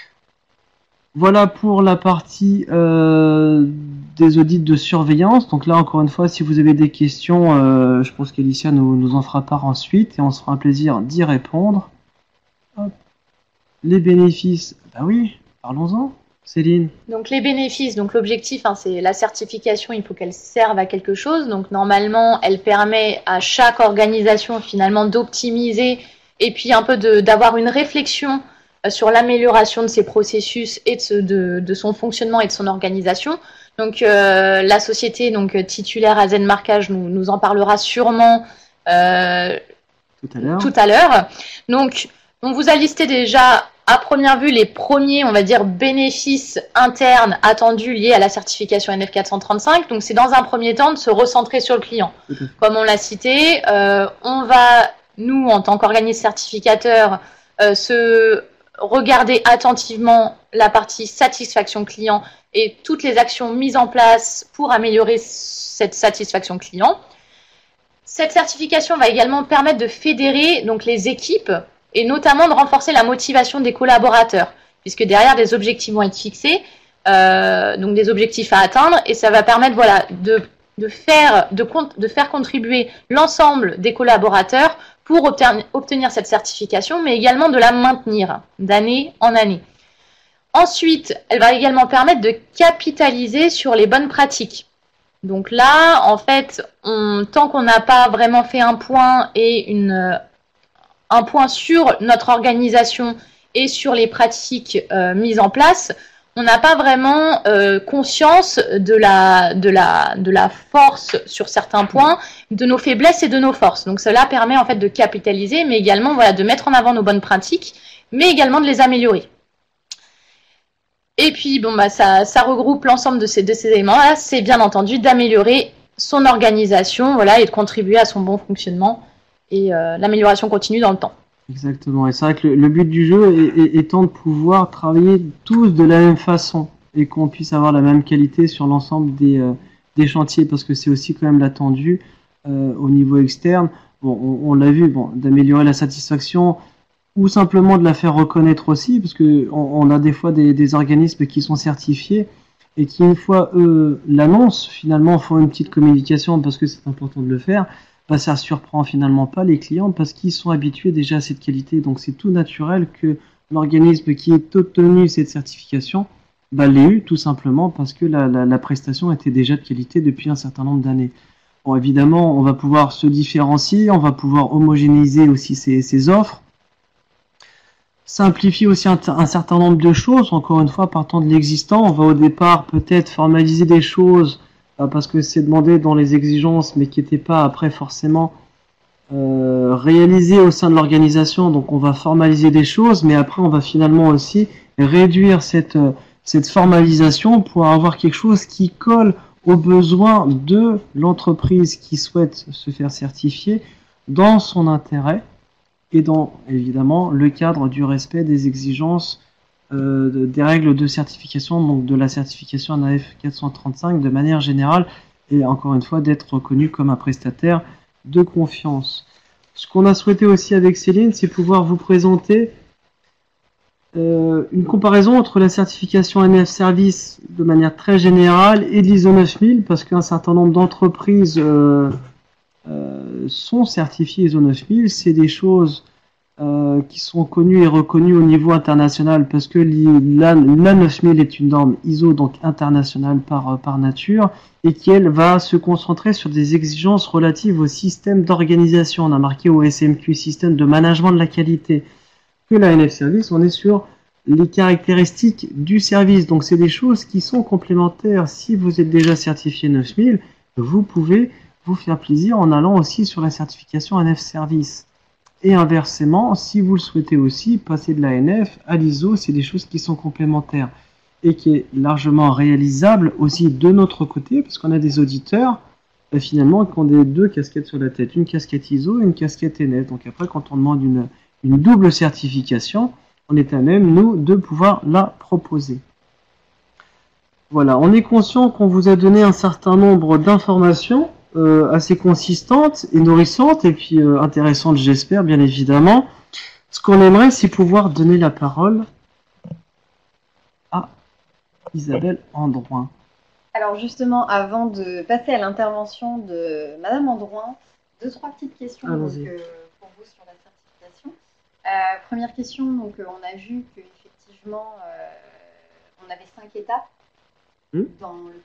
Voilà pour la partie euh, des audits de surveillance. Donc là, encore une fois, si vous avez des questions, euh, je pense qu'Alicia nous, nous en fera part ensuite, et on se fera un plaisir d'y répondre. Hop. Les bénéfices, bah oui, parlons-en. Céline. Donc les bénéfices, donc l'objectif, hein, c'est la certification, il faut qu'elle serve à quelque chose. Donc normalement, elle permet à chaque organisation finalement d'optimiser et puis un peu d'avoir une réflexion euh, sur l'amélioration de ses processus et de, de, de son fonctionnement et de son organisation. Donc euh, la société donc titulaire A Z Marquage nous, nous en parlera sûrement euh, tout à l'heure. Donc on vous a listé déjà à première vue, les premiers, on va dire, bénéfices internes attendus liés à la certification N F quatre cent trente-cinq. Donc, c'est dans un premier temps de se recentrer sur le client. Mmh. Comme on l'a cité, euh, on va, nous, en tant qu'organisme certificateur, euh, se regarder attentivement la partie satisfaction client et toutes les actions mises en place pour améliorer cette satisfaction client. Cette certification va également permettre de fédérer donc, les équipes et notamment de renforcer la motivation des collaborateurs, puisque derrière des objectifs vont être fixés, euh, donc des objectifs à atteindre, et ça va permettre voilà, de, de, faire, de, de faire contribuer l'ensemble des collaborateurs pour obtenir, obtenir cette certification, mais également de la maintenir d'année en année. Ensuite, elle va également permettre de capitaliser sur les bonnes pratiques. Donc là, en fait, on, tant qu'on n'a pas vraiment fait un point et une, un point sur notre organisation et sur les pratiques euh, mises en place, on n'a pas vraiment euh, conscience de la, de, la, de la force sur certains points, de nos faiblesses et de nos forces. Donc cela permet en fait de capitaliser, mais également voilà, de mettre en avant nos bonnes pratiques, mais également de les améliorer. Et puis, bon, bah, ça, ça regroupe l'ensemble de ces, de ces éléments-là. C'est bien entendu d'améliorer son organisation voilà, et de contribuer à son bon fonctionnement et euh, l'amélioration continue dans le temps. Exactement. Et c'est vrai que le, le but du jeu est, est, étant de pouvoir travailler tous de la même façon et qu'on puisse avoir la même qualité sur l'ensemble des, euh, des chantiers, parce que c'est aussi quand même l'attendu euh, au niveau externe. Bon, on, on l'a vu, bon, d'améliorer la satisfaction, ou simplement de la faire reconnaître aussi, parce que on, on a des fois des, des organismes qui sont certifiés et qui, une fois eux l'annoncent, finalement font une petite communication parce que c'est important de le faire, bah, ça surprend finalement pas les clients parce qu'ils sont habitués déjà à cette qualité. Donc c'est tout naturel que l'organisme qui ait obtenu cette certification bah, l'ait eu tout simplement parce que la, la, la prestation était déjà de qualité depuis un certain nombre d'années. Bon, évidemment, on va pouvoir se différencier, on va pouvoir homogénéiser aussi ces, ces offres, simplifier aussi un, un certain nombre de choses, encore une fois, partant de l'existant. On va au départ peut-être formaliser des choses euh, parce que c'est demandé dans les exigences, mais qui n'étaient pas après forcément euh, réalisées au sein de l'organisation. Donc on va formaliser des choses, mais après on va finalement aussi réduire cette, euh, cette formalisation pour avoir quelque chose qui colle aux besoins de l'entreprise qui souhaite se faire certifier dans son intérêt, et dans, évidemment, le cadre du respect des exigences euh, de, des règles de certification, donc de la certification N A F quatre cent trente-cinq de manière générale, et encore une fois, d'être reconnu comme un prestataire de confiance. Ce qu'on a souhaité aussi avec Céline, c'est pouvoir vous présenter euh, une comparaison entre la certification N F Service de manière très générale et de l'I S O neuf mille, parce qu'un certain nombre d'entreprises euh, Euh, sont certifiés I S O neuf mille, c'est des choses euh, qui sont connues et reconnues au niveau international parce que la, la neuf mille est une norme I S O donc internationale par, par nature et qui elle va se concentrer sur des exigences relatives au système d'organisation. On a marqué au S M Q, système de management de la qualité, que la N F Service, on est sur les caractéristiques du service. Donc c'est des choses qui sont complémentaires. Si vous êtes déjà certifié neuf mille, vous pouvez vous faire plaisir en allant aussi sur la certification N F Service. Et inversement, si vous le souhaitez aussi, passer de la N F à l'I S O, c'est des choses qui sont complémentaires et qui est largement réalisable aussi de notre côté, parce qu'on a des auditeurs bah, finalement qui ont des deux casquettes sur la tête, une casquette I S O et une casquette N F. Donc après, quand on demande une, une double certification, on est à même, nous, de pouvoir la proposer. Voilà, on est conscient qu'on vous a donné un certain nombre d'informations Euh, assez consistante et nourrissante et puis euh, intéressante, j'espère, bien évidemment. Ce qu'on aimerait, c'est pouvoir donner la parole à Isabelle Androuin. Alors justement, avant de passer à l'intervention de Madame Androuin, deux, trois petites questions donc, euh, pour vous sur la certification. Euh, première question, donc euh, on a vu qu'effectivement, euh, on avait cinq étapes mmh. dans le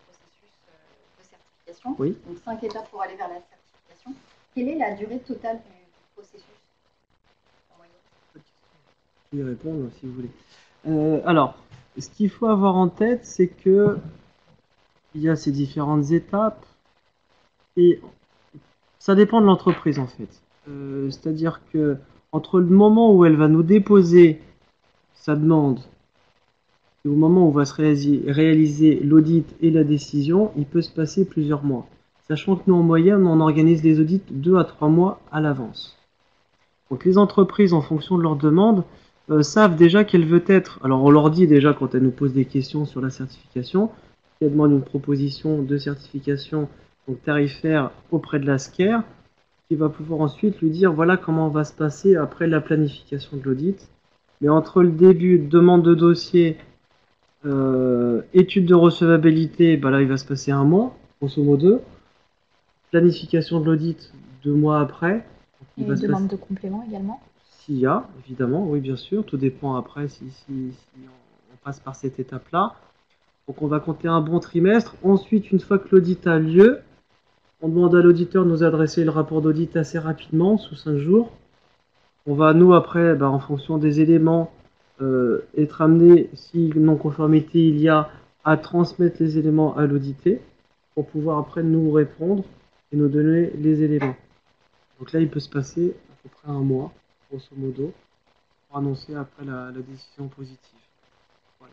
Oui. Donc cinq étapes pour aller vers la certification. Quelle est la durée totale du, du processus en moyenne? Je vais y répondre si vous voulez. Euh, alors, ce qu'il faut avoir en tête, c'est que il y a ces différentes étapes et ça dépend de l'entreprise en fait. Euh, C'est-à-dire que entre le moment où elle va nous déposer sa demande et au moment où va se réaliser, réaliser l'audit et la décision, il peut se passer plusieurs mois. Sachant que nous, en moyenne, on organise les audits deux à trois mois à l'avance. Donc les entreprises, en fonction de leur demande, euh, savent déjà quelle veut être. Alors on leur dit déjà quand elles nous posent des questions sur la certification, qu'elles demandent une proposition de certification donc tarifaire auprès de la S C A R. qui va pouvoir ensuite lui dire voilà comment va se passer après la planification de l'audit. Mais entre le début, demande de dossier, euh, étude de recevabilité, bah là il va se passer un mois, grosso modo. Planification de l'audit, deux mois après. Et demande passer... de complément également. S'il y a, évidemment, oui bien sûr, tout dépend après si, si, si on, on passe par cette étape-là. Donc on va compter un bon trimestre. Ensuite, une fois que l'audit a lieu, on demande à l'auditeur de nous adresser le rapport d'audit assez rapidement, sous cinq jours. On va, nous, après, bah, en fonction des éléments, euh, être amené, si non-conformité il y a, à transmettre les éléments à l'audité, pour pouvoir après nous répondre et nous donner les éléments. Donc là, il peut se passer à peu près un mois, grosso modo, pour annoncer après la, la décision positive. Voilà.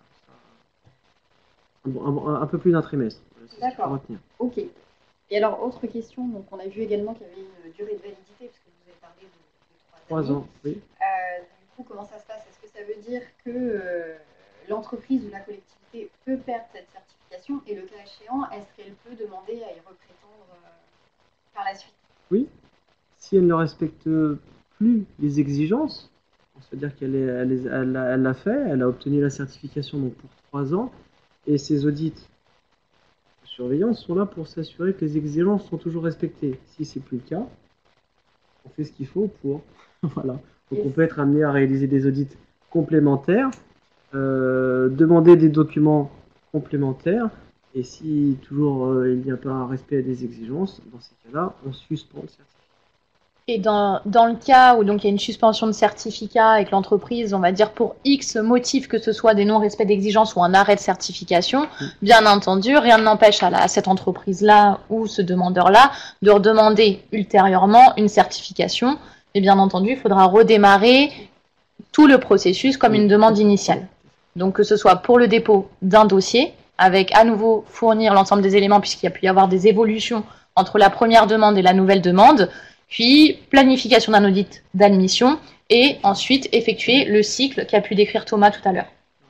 Ça... Un, un, un peu plus d'un trimestre. D'accord. Ok. Et alors, autre question, donc on a vu également qu'il y avait une durée de validité, parce que vous avez parlé de, de trois années. ans, oui. Euh, du coup, comment ça se passe? Est-ce que ça veut dire que euh, l'entreprise ou la collectivité peut perdre cette certification, et le cas échéant, est-ce qu'elle peut demander à y reprétendre euh, par la suite? Oui. Si elle ne respecte plus les exigences, c'est-à-dire qu'elle est, elle, est, elle, elle l'a fait, elle a obtenu la certification donc pour trois ans, et ses audits surveillance sont là pour s'assurer que les exigences sont toujours respectées. Si c'est plus le cas, on fait ce qu'il faut pour. Voilà. Donc on peut être amené à réaliser des audits complémentaires, euh, demander des documents complémentaires, et si toujours euh, il n'y a pas un respect des exigences, dans ces cas-là, on suspend le certificat. Et dans, dans le cas où donc il y a une suspension de certificat et que l'entreprise, on va dire pour X motifs, que ce soit des non-respects d'exigences ou un arrêt de certification, mmh. bien entendu, rien n'empêche à, à cette entreprise-là ou ce demandeur-là de redemander ultérieurement une certification. Et bien entendu, il faudra redémarrer tout le processus comme une demande initiale. Donc que ce soit pour le dépôt d'un dossier, avec à nouveau fournir l'ensemble des éléments puisqu'il y a pu y avoir des évolutions entre la première demande et la nouvelle demande, puis planification d'un audit d'admission, et ensuite effectuer le cycle qu'a pu décrire Thomas tout à l'heure.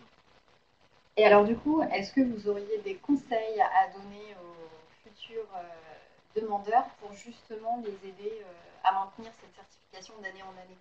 Et alors du coup, est-ce que vous auriez des conseils à donner aux futurs euh, demandeurs pour justement les aider euh, à maintenir cette certification d'année en année?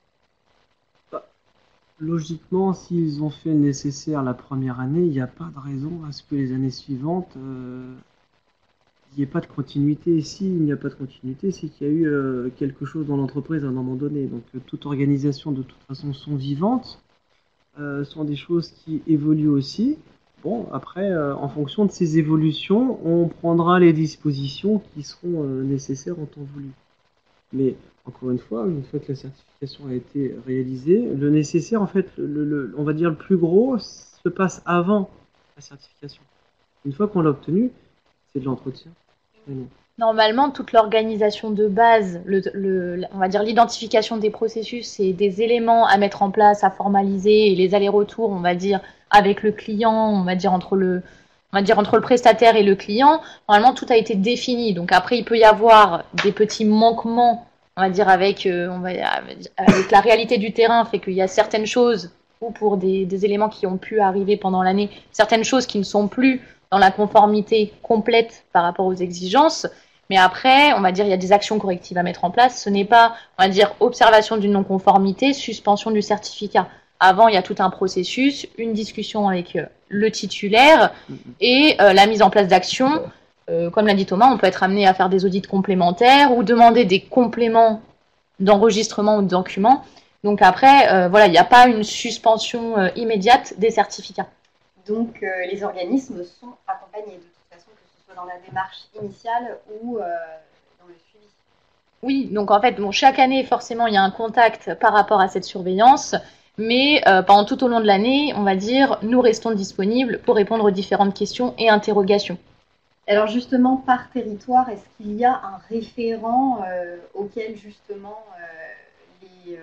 bah, Logiquement, s'ils ont fait le nécessaire la première année, il n'y a pas de raison à ce que les années suivantes... Euh... il n'y a pas de continuité. S'il n'y a pas de continuité, c'est qu'il y a eu euh, quelque chose dans l'entreprise à un moment donné. Donc euh, toute organisation de toute façon sont vivantes, euh, sont des choses qui évoluent aussi. Bon, après, euh, en fonction de ces évolutions, on prendra les dispositions qui seront euh, nécessaires en temps voulu. Mais encore une fois, une fois que la certification a été réalisée, le nécessaire, en fait, le, le, on va dire le plus gros, se passe avant la certification. Une fois qu'on l'a obtenue, c'est de l'entretien. Normalement, toute l'organisation de base, le, le, on va dire l'identification des processus et des éléments à mettre en place, à formaliser, et les allers-retours, on va dire, avec le client, on va dire entre le, on va dire entre le prestataire et le client, normalement tout a été défini. Donc après, il peut y avoir des petits manquements, on va dire avec, euh, on va, avec la réalité du terrain, fait qu'il y a certaines choses, ou pour des, des éléments qui ont pu arriver pendant l'année, certaines choses qui ne sont plus dans la conformité complète par rapport aux exigences, mais après, on va dire, il y a des actions correctives à mettre en place. Ce n'est pas, on va dire, observation d'une non-conformité, suspension du certificat. Avant, il y a tout un processus, une discussion avec euh, le titulaire et euh, la mise en place d'actions. Euh, comme l'a dit Thomas, on peut être amené à faire des audits complémentaires ou demander des compléments d'enregistrement ou de documents. Donc après, euh, voilà, il n'y a pas une suspension euh, immédiate des certificats. Donc, euh, les organismes sont accompagnés de toute façon, que ce soit dans la démarche initiale ou euh, dans le suivi. Oui, donc en fait, bon, chaque année, forcément, il y a un contact par rapport à cette surveillance, mais euh, pendant tout au long de l'année, on va dire, nous restons disponibles pour répondre aux différentes questions et interrogations. Alors justement, par territoire, est-ce qu'il y a un référent euh, auquel justement euh, les, euh,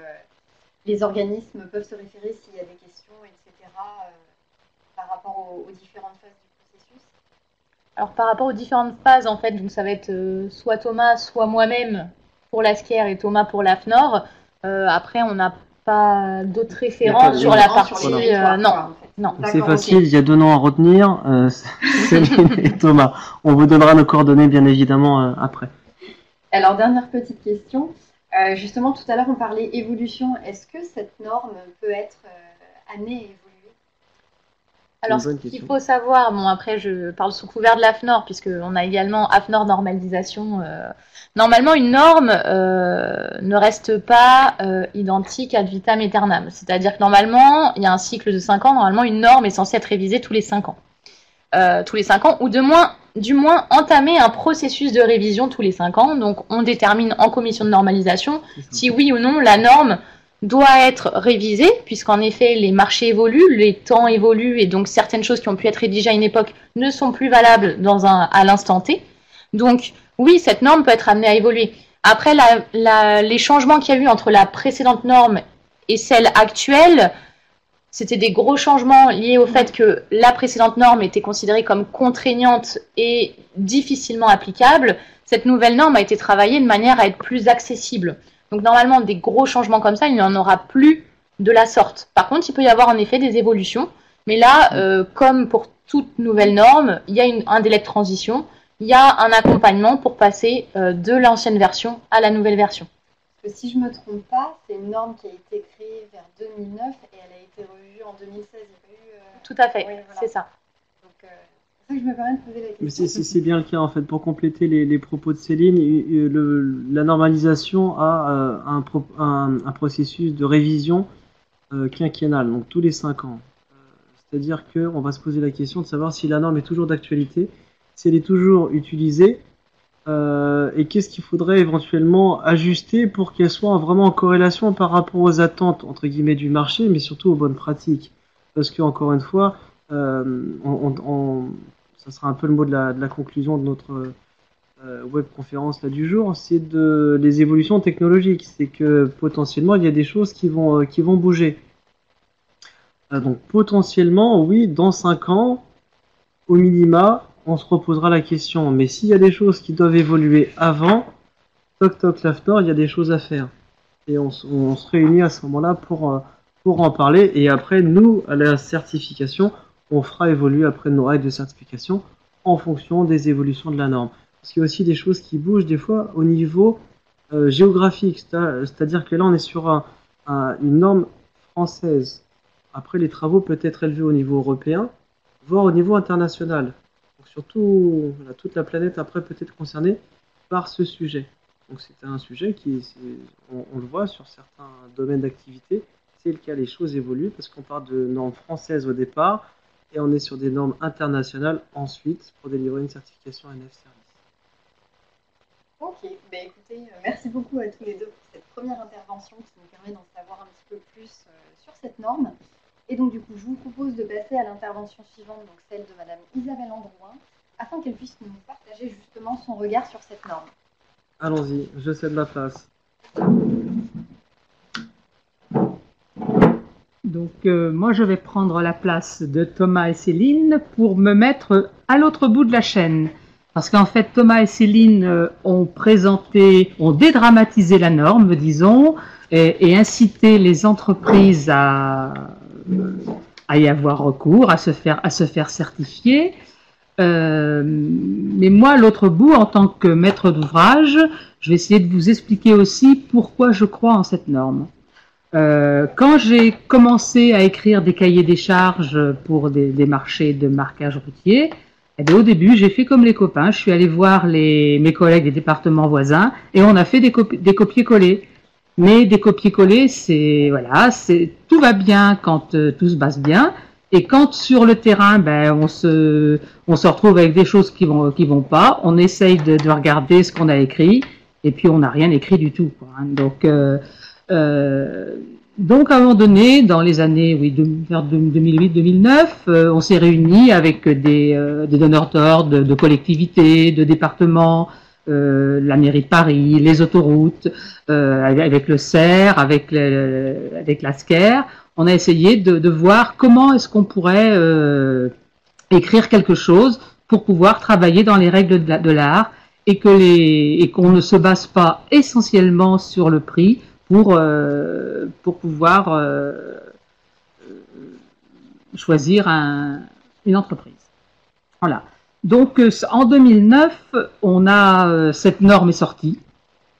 les organismes peuvent se référer s'il y a des questions, et cetera euh, par rapport aux, aux différentes phases du processus? Alors par rapport aux différentes phases, en fait, donc ça va être euh, soit Thomas, soit moi-même pour la S C I R et Thomas pour l'A F N O R. Euh, après, on n'a pas d'autres référents sur la partie... Euh, non, non. C'est facile, okay. Il y a deux noms à retenir, euh, c'est et Thomas. On vous donnera nos coordonnées, bien évidemment, euh, après. Alors, dernière petite question. Euh, justement, tout à l'heure, on parlait évolution. Est-ce que cette norme peut être euh, amenée à évoluer? Alors, ce qu'il faut savoir, bon après je parle sous couvert de l'A F N O R, puisqu'on a également A F N O R normalisation. Euh, normalement, une norme euh, ne reste pas euh, identique ad vitam aeternam. C'est-à-dire que normalement, il y a un cycle de cinq ans, normalement une norme est censée être révisée tous les cinq ans. Euh, tous les cinq ans, ou de moins, du moins entamer un processus de révision tous les cinq ans. Donc on détermine en commission de normalisation si oui ou non la norme doit être révisée, puisqu'en effet les marchés évoluent, les temps évoluent, et donc certaines choses qui ont pu être rédigées à une époque ne sont plus valables dans un, à l'instant T. Donc oui, cette norme peut être amenée à évoluer. Après, la, la, les changements qu'il y a eu entre la précédente norme et celle actuelle, c'était des gros changements liés au fait que la précédente norme était considérée comme contraignante et difficilement applicable. Cette nouvelle norme a été travaillée de manière à être plus accessible. Donc normalement, des gros changements comme ça, il n'y en aura plus de la sorte. Par contre, il peut y avoir en effet des évolutions. Mais là, euh, comme pour toute nouvelle norme, il y a une, un délai de transition, il y a un accompagnement pour passer euh, de l'ancienne version à la nouvelle version. Parce que si je ne me trompe pas, c'est une norme qui a été créée vers deux mille neuf et elle a été revue en deux mille seize. Il y a eu, euh... Tout à fait, oui, voilà. C'est ça. Donc, euh, c'est ça que je me permets de poser la question. Mais c'est bien le cas, en fait. Pour compléter les, les propos de Céline, le, la normalisation a euh, un, un, un processus de révision euh, quinquennal, donc tous les cinq ans. Euh, C'est-à-dire qu'on va se poser la question de savoir si la norme est toujours d'actualité, si elle est toujours utilisée, euh, et qu'est-ce qu'il faudrait éventuellement ajuster pour qu'elle soit vraiment en corrélation par rapport aux attentes, entre guillemets, du marché, mais surtout aux bonnes pratiques. Parce que, encore une fois, euh, on, on, ça sera un peu le mot de la, de la conclusion de notre euh, webconférence là du jour, c'est de les évolutions technologiques. C'est que potentiellement il y a des choses qui vont euh, qui vont bouger. Euh, donc potentiellement, oui, dans cinq ans, au minima, on se reposera la question. Mais s'il y a des choses qui doivent évoluer avant, toc toc l'A F N O R, il y a des choses à faire. Et on, on se réunit à ce moment-là pour euh, pour en parler. Et après, nous, à la certification, on fera évoluer après nos règles de certification en fonction des évolutions de la norme. Parce qu'il y a aussi des choses qui bougent des fois au niveau euh, géographique, c'est-à-dire que là on est sur un, un, une norme française. Après les travaux peuvent être élevés au niveau européen, voire au niveau international. Donc surtout, voilà, toute la planète après peut être concernée par ce sujet. Donc c'est un sujet qui, on, on le voit sur certains domaines d'activité, c'est le cas, les choses évoluent parce qu'on part de normes françaises au départ, et on est sur des normes internationales ensuite pour délivrer une certification N F Service. Ok, ben écoutez, euh, merci beaucoup à tous les deux pour cette première intervention qui nous permet d'en savoir un petit peu plus euh, sur cette norme. Et donc du coup, je vous propose de passer à l'intervention suivante, donc celle de Madame Isabelle Androuin, afin qu'elle puisse nous partager justement son regard sur cette norme. Allons-y, je cède la place. Donc euh, moi je vais prendre la place de Thomas et Céline pour me mettre à l'autre bout de la chaîne. Parce qu'en fait Thomas et Céline euh, ont présenté, ont dédramatisé la norme, disons, et, et incité les entreprises à, à y avoir recours, à se faire, à se faire certifier. Euh, mais moi, à l'autre bout, en tant que maître d'ouvrage, je vais essayer de vous expliquer aussi pourquoi je crois en cette norme. Euh, quand j'ai commencé à écrire des cahiers des charges pour des, des marchés de marquage routier, eh bien, au début, j'ai fait comme les copains. Je suis allée voir les, mes collègues des départements voisins et on a fait des, copi des copier-coller. Mais des copier-coller, c'est voilà, c'est tout va bien quand euh, tout se passe bien. Et quand sur le terrain, ben on se on se retrouve avec des choses qui vont qui vont pas, on essaye de, de regarder ce qu'on a écrit et puis on n'a rien écrit du tout, quoi, hein. Donc euh, euh, donc à un moment donné, dans les années oui de, vers deux mille huit deux mille neuf, euh, on s'est réunis avec des euh, des donneurs d'ordre de, de collectivités, de départements, euh, la mairie de Paris, les autoroutes, euh, avec le C E R, avec le, avec la S C E R. On a essayé de, de voir comment est-ce qu'on pourrait euh, écrire quelque chose pour pouvoir travailler dans les règles de l'art et que les et qu'on ne se base pas essentiellement sur le prix pour euh, pour pouvoir euh, choisir un, une entreprise. Voilà. Donc en deux mille neuf, on a cette norme est sortie.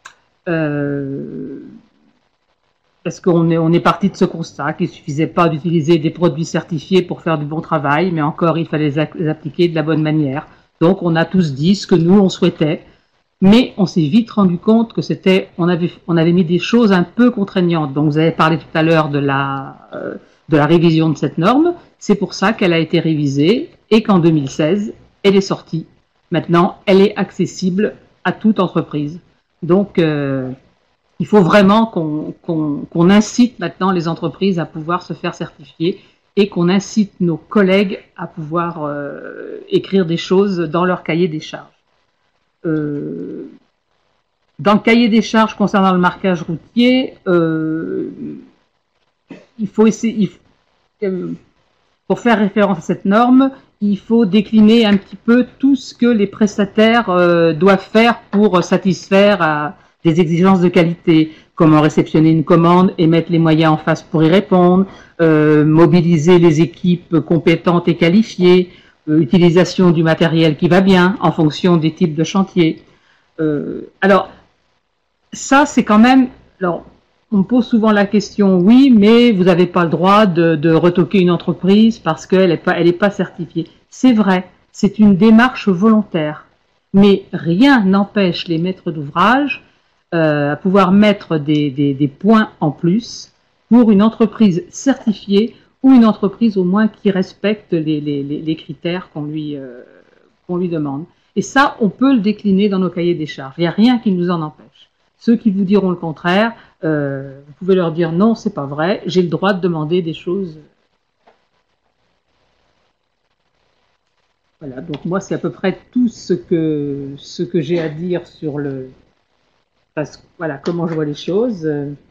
Euh, parce qu'on est, on est parti de ce constat qu'il ne suffisait pas d'utiliser des produits certifiés pour faire du bon travail, mais encore il fallait les appliquer de la bonne manière. Donc on a tous dit ce que nous on souhaitait, mais on s'est vite rendu compte que c'était, on avait, on avait mis des choses un peu contraignantes. Donc vous avez parlé tout à l'heure de la, euh, de la révision de cette norme. C'est pour ça qu'elle a été révisée et qu'en deux mille seize, elle est sortie. Maintenant, elle est accessible à toute entreprise. Donc euh, il faut vraiment qu'on qu'on, qu'on incite maintenant les entreprises à pouvoir se faire certifier et qu'on incite nos collègues à pouvoir euh, écrire des choses dans leur cahier des charges. Euh, dans le cahier des charges concernant le marquage routier, euh, il faut essayer, il faut, euh, pour faire référence à cette norme, il faut décliner un petit peu tout ce que les prestataires euh, doivent faire pour satisfaire à des exigences de qualité, comment réceptionner une commande et mettre les moyens en face pour y répondre, euh, mobiliser les équipes compétentes et qualifiées, euh, utilisation du matériel qui va bien en fonction des types de chantiers. Euh, alors, ça c'est quand même... Alors, on me pose souvent la question, oui, mais vous n'avez pas le droit de, de retoquer une entreprise parce qu'elle n'est pas, elle est pas certifiée. C'est vrai, c'est une démarche volontaire, mais rien n'empêche les maîtres d'ouvrage euh, à pouvoir mettre des, des, des points en plus pour une entreprise certifiée ou une entreprise au moins qui respecte les, les, les critères qu'on lui, euh, qu'on lui demande. Et ça, on peut le décliner dans nos cahiers des charges. Il n'y a rien qui nous en empêche. Ceux qui vous diront le contraire, euh, vous pouvez leur dire non, c'est pas vrai, j'ai le droit de demander des choses. Voilà, donc moi c'est à peu près tout ce que ce que j'ai à dire sur le, parce que voilà comment je vois les choses.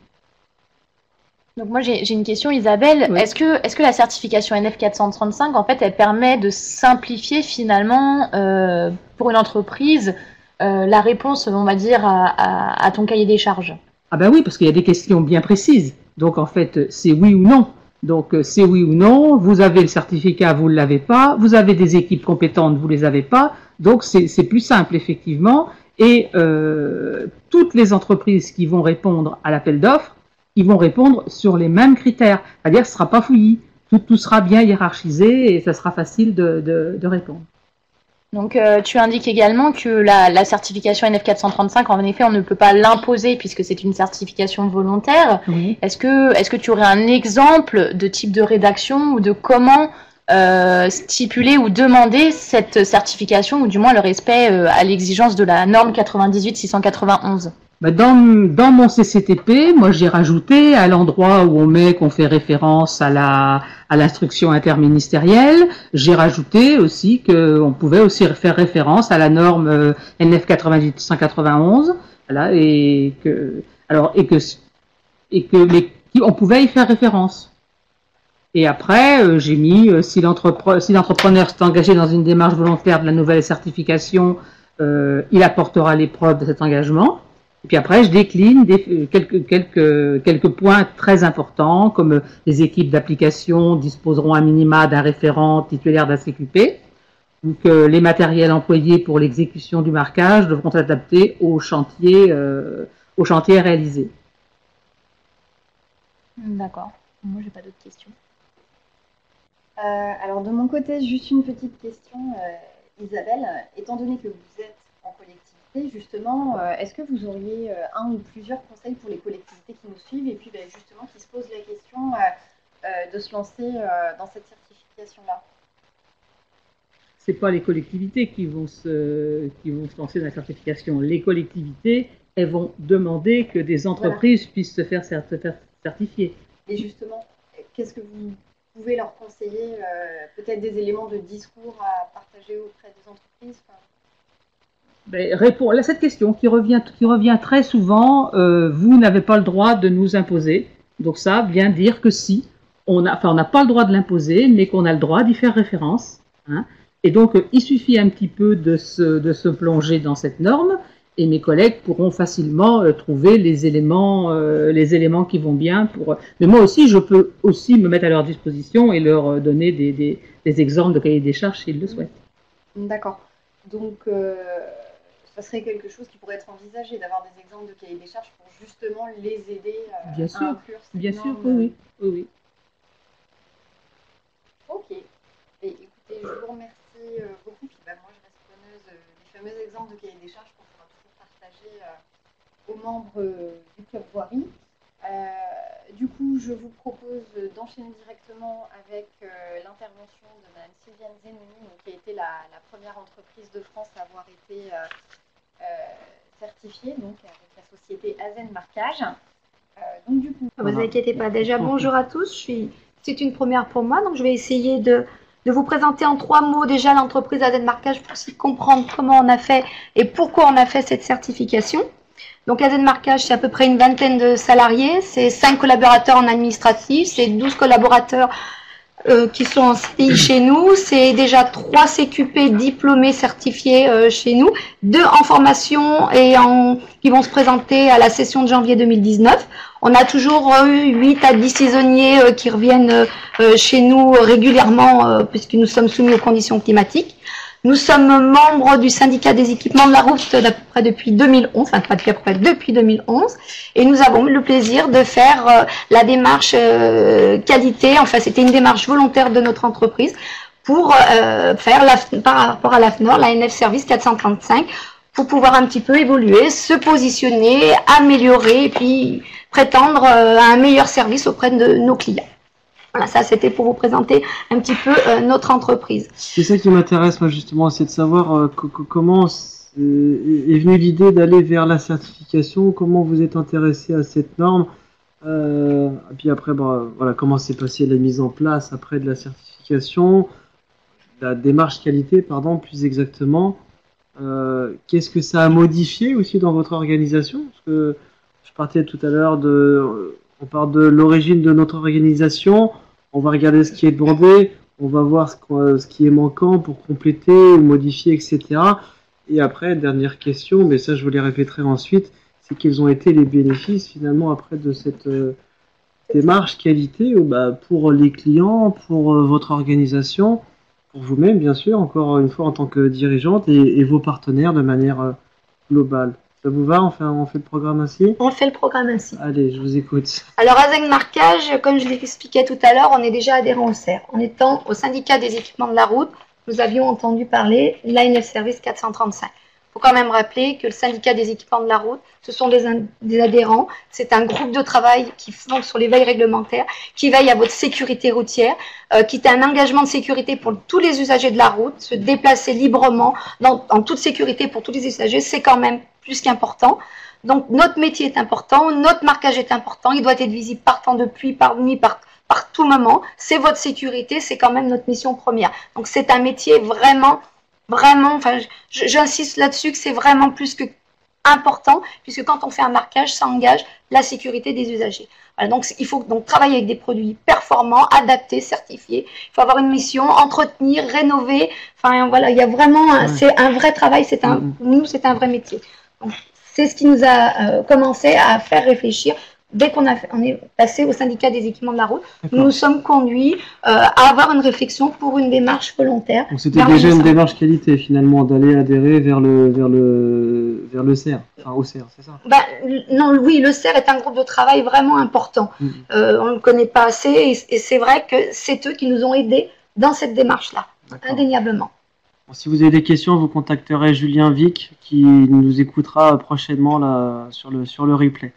Donc moi j'ai une question, Isabelle. Oui. Est-ce que est-ce que la certification N F quatre cent trente-cinq en fait elle permet de simplifier finalement euh, pour une entreprise Euh, la réponse, on va dire, à, à, à ton cahier des charges? Ah ben oui, parce qu'il y a des questions bien précises. Donc en fait, c'est oui ou non. Donc c'est oui ou non, vous avez le certificat, vous ne l'avez pas, vous avez des équipes compétentes, vous ne les avez pas. Donc c'est plus simple, effectivement. Et euh, toutes les entreprises qui vont répondre à l'appel d'offres, ils vont répondre sur les mêmes critères. C'est-à-dire que ce ne sera pas fouillis. Tout, tout sera bien hiérarchisé et ça sera facile de, de, de répondre. Donc, euh, tu indiques également que la, la certification N F quatre cent trente-cinq, en effet, on ne peut pas l'imposer puisque c'est une certification volontaire. Oui. Est-ce que, est-ce que tu aurais un exemple de type de rédaction ou de comment euh, stipuler ou demander cette certification ou du moins le respect euh, à l'exigence de la norme quatre-vingt-dix-huit six cent quatre-vingt-onze? Dans, dans mon C C T P, moi j'ai rajouté à l'endroit où on met qu'on fait référence à la à l'instruction interministérielle, j'ai rajouté aussi qu'on pouvait aussi faire référence à la norme N F quatre-vingt-huit cent quatre-vingt-onze, voilà, et que alors et que et que mais on pouvait y faire référence. Et après, euh, j'ai mis euh, si l'entrepreneur si l'entrepreneur s'est engagé dans une démarche volontaire de la nouvelle certification, euh, il apportera les preuves de cet engagement. Et puis après, je décline des, quelques, quelques, quelques points très importants, comme les équipes d'application disposeront à minima d'un référent titulaire d'un C Q P, ou que les matériels employés pour l'exécution du marquage devront s'adapter au chantier, euh, au chantier réalisé. D'accord. Moi, j'ai pas d'autres questions. Euh, alors, de mon côté, juste une petite question, euh, Isabelle. Étant donné que vous êtes en collectivité, justement, euh, est-ce que vous auriez euh, un ou plusieurs conseils pour les collectivités qui nous suivent et puis ben, justement qui se posent la question euh, euh, de se lancer euh, dans cette certification-là? Ce n'est pas les collectivités qui vont, se, qui vont se lancer dans la certification. Les collectivités, elles vont demander que des entreprises voilà. puissent se faire certifier. Et justement, qu'est-ce que vous pouvez leur conseiller? euh, Peut-être des éléments de discours à partager auprès des entreprises? enfin... Ben, répond à cette question qui revient, qui revient très souvent, euh, vous n'avez pas le droit de nous imposer. Donc ça vient dire que si, on a, enfin on n'a pas le droit de l'imposer, mais qu'on a le droit d'y faire référence. Hein. Et donc euh, il suffit un petit peu de se, de se plonger dans cette norme et mes collègues pourront facilement euh, trouver les éléments, euh, les éléments qui vont bien. Pour. Mais moi aussi, je peux aussi me mettre à leur disposition et leur donner des, des, des exemples de cahiers des charges s'ils le souhaitent. D'accord. Donc, euh, ça serait quelque chose qui pourrait être envisagé, d'avoir des exemples de cahier des charges pour justement les aider euh, Bien à sûr, inclure ces bien sûr, normes. oui, oui, oui, oui. Ok. Et écoutez, je vous remercie euh, beaucoup. Puis bah, moi, je reste preneuse euh, des fameux exemples de cahier des charges qu'on pourra toujours partager euh, aux membres euh, du Club Voirie. Euh, du coup, je vous propose d'enchaîner directement avec euh, l'intervention de Mme Sylviane Zenouni, donc, qui a été la, la première entreprise de France à avoir été euh, euh, certifiée, donc avec la société Azen Marquage. Euh, donc, du coup, ne vous inquiétez pas. Déjà, bonjour à tous. Je suis... C'est une première pour moi, donc je vais essayer de, de vous présenter en trois mots déjà l'entreprise Azen Marquage pour aussi comprendre comment on a fait et pourquoi on a fait cette certification. Donc Azen Marquage, c'est à peu près une vingtaine de salariés, c'est cinq collaborateurs en administratif, c'est douze collaborateurs euh, qui sont en C D I chez nous, c'est déjà trois C Q P diplômés certifiés euh, chez nous, deux en formation et en, qui vont se présenter à la session de janvier deux mille dix-neuf. On a toujours eu huit à dix saisonniers euh, qui reviennent euh, chez nous régulièrement euh, puisque nous sommes soumis aux conditions climatiques. Nous sommes membres du syndicat des équipements de la route d'à peu près depuis deux mille onze, enfin pas depuis à peu près depuis deux mille onze, et nous avons eu le plaisir de faire euh, la démarche euh, qualité, enfin c'était une démarche volontaire de notre entreprise pour euh, faire la, par rapport à l'A F N O R, la N F Service quatre cent trente-cinq, pour pouvoir un petit peu évoluer, se positionner, améliorer et puis prétendre euh, à un meilleur service auprès de nos clients. Voilà, ça c'était pour vous présenter un petit peu euh, notre entreprise. C'est ça qui m'intéresse moi justement, c'est de savoir euh, comment est, est venue l'idée d'aller vers la certification, comment vous êtes intéressé à cette norme, euh, et puis après bah, voilà, comment s'est passée la mise en place après de la certification, la démarche qualité, pardon, plus exactement. Euh, Qu'est-ce que ça a modifié aussi dans votre organisation? Parce que je partais tout à l'heure de... On part de l'origine de notre organisation, on va regarder ce qui est demandé, on va voir ce, ce qui est manquant pour compléter ou modifier, et cetera. Et après, dernière question, mais ça je vous les répéterai ensuite, c'est quels ont été les bénéfices finalement après de cette euh, démarche qualité bah, pour les clients, pour euh, votre organisation, pour vous-même bien sûr, encore une fois en tant que dirigeante et, et vos partenaires de manière euh, globale. Ça vous va? On fait, on fait le programme ainsi? On fait le programme ainsi. Allez, je vous écoute. Alors, Azen Marquage, comme je l'expliquais tout à l'heure, on est déjà adhérent au C E R. En étant au syndicat des équipements de la route, nous avions entendu parler de l'A N F Service quatre cent trente-cinq. Il faut quand même rappeler que le syndicat des équipements de la route, ce sont des, des adhérents. C'est un groupe de travail qui flanque sur les veilles réglementaires, qui veille à votre sécurité routière, euh, qui a un engagement de sécurité pour tous les usagers de la route, se déplacer librement dans, en toute sécurité pour tous les usagers, c'est quand même plus qu'important. Donc notre métier est important, notre marquage est important, il doit être visible par temps de pluie, par nuit, par, par tout moment. C'est votre sécurité, c'est quand même notre mission première. Donc c'est un métier vraiment... Vraiment, enfin, j'insiste là-dessus que c'est vraiment plus que important, puisque quand on fait un marquage, ça engage la sécurité des usagers. Voilà, donc il faut donc travailler avec des produits performants, adaptés, certifiés. Il faut avoir une mission, entretenir, rénover. Enfin voilà, il y a vraiment, ouais. C'est un vrai travail. C'est un, mmh. Nous, c'est un vrai métier. C'est ce qui nous a euh, commencé à faire réfléchir. Dès qu'on a fait, on est passé au syndicat des équipements de la route, nous nous sommes conduits euh, à avoir une réflexion pour une démarche volontaire. Donc c'était déjà une démarche qualité finalement d'aller adhérer vers le vers le vers le C E R, enfin au C E R, c'est ça? Ben, non, oui, le C E R est un groupe de travail vraiment important. Mmh. Euh, on ne le connaît pas assez et, et c'est vrai que c'est eux qui nous ont aidés dans cette démarche-là, indéniablement. Bon, si vous avez des questions, vous contacterez Julien Vic qui nous écoutera prochainement là sur le sur le replay.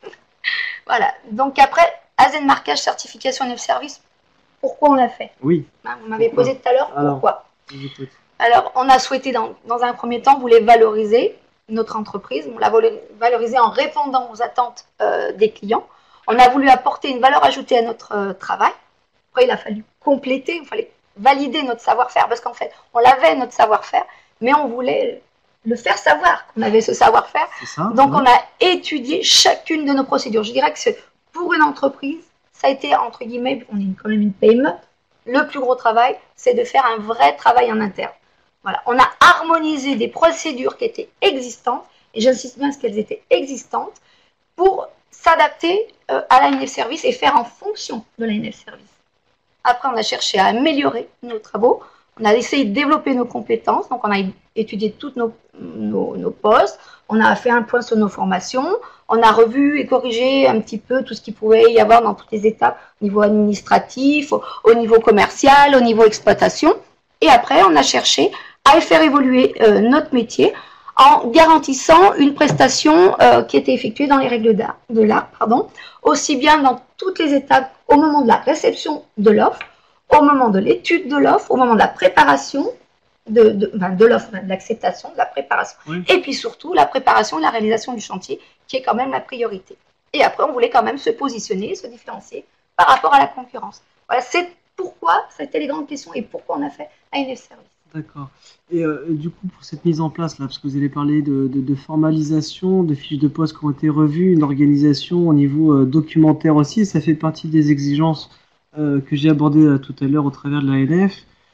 Voilà, donc après, Azen Marquage, certification N F Service, pourquoi on l'a fait? Oui. Hein, vous m'avez posé tout à l'heure, pourquoi? Alors, Alors, on a souhaité, dans, dans un premier temps, vous les valoriser, notre entreprise, on l'a valorisé en répondant aux attentes euh, des clients. On a voulu apporter une valeur ajoutée à notre euh, travail. Après, il a fallu compléter, il fallait valider notre savoir-faire, parce qu'en fait, on l'avait, notre savoir-faire, mais on voulait... le faire savoir qu'on avait ce savoir-faire. Donc, ouais. On a étudié chacune de nos procédures. Je dirais que pour une entreprise, ça a été, entre guillemets, on est quand même une P M E, le plus gros travail, c'est de faire un vrai travail en interne. Voilà. On a harmonisé des procédures qui étaient existantes, et j'insiste bien parce qu'elles étaient existantes, pour s'adapter euh, à l'A N F Service et faire en fonction de l'A N F Service. Après, on a cherché à améliorer nos travaux. On a essayé de développer nos compétences, donc on a étudié toutes nos, nos, nos postes, on a fait un point sur nos formations, on a revu et corrigé un petit peu tout ce qu'il pouvait y avoir dans toutes les étapes, au niveau administratif, au, au niveau commercial, au niveau exploitation. Et après, on a cherché à faire évoluer euh, notre métier en garantissant une prestation euh, qui était effectuée dans les règles d'art, de l'art, pardon, aussi bien dans toutes les étapes au moment de la réception de l'offre, au moment de l'étude de l'offre, au moment de la préparation de, de, ben, de l'offre, de l'acceptation, de la préparation, Oui. et puis surtout la préparation de la réalisation du chantier, qui est quand même la priorité. Et après, on voulait quand même se positionner, se différencier par rapport à la concurrence. Voilà, c'est pourquoi, c'était les grandes questions, et pourquoi on a fait A N F Service. D'accord. Et euh, du coup, pour cette mise en place, là, parce que vous avez parlé de, de, de formalisation, de fiches de poste qui ont été revues, une organisation au niveau euh, documentaire aussi, ça fait partie des exigences euh, que j'ai abordées euh, tout à l'heure au travers de l'A N F.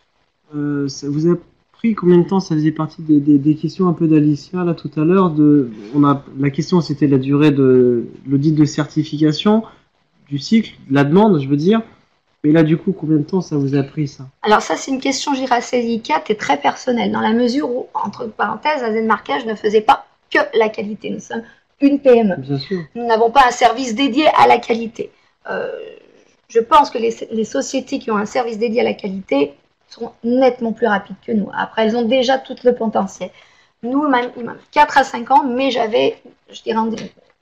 Euh, ça vous a pris combien de temps? Ça faisait partie des, des, des questions un peu d'Alicia, là, tout à l'heure. De, on a, la question, c'était la durée de l'audit de certification, du cycle, de la demande, je veux dire. Mais là, du coup, combien de temps ça vous a pris, ça? Alors ça, c'est une question, je dirais, assez délicate et très personnelle, dans la mesure où, entre parenthèses, A Z Marquage ne faisait pas que la qualité. Nous sommes une P M E. Bien sûr. Nous n'avons pas un service dédié à la qualité. Euh, je pense que les, les sociétés qui ont un service dédié à la qualité seront nettement plus rapides que nous. Après, elles ont déjà tout le potentiel. Nous, il m'a quatre à cinq ans, mais j'avais, je dirais, une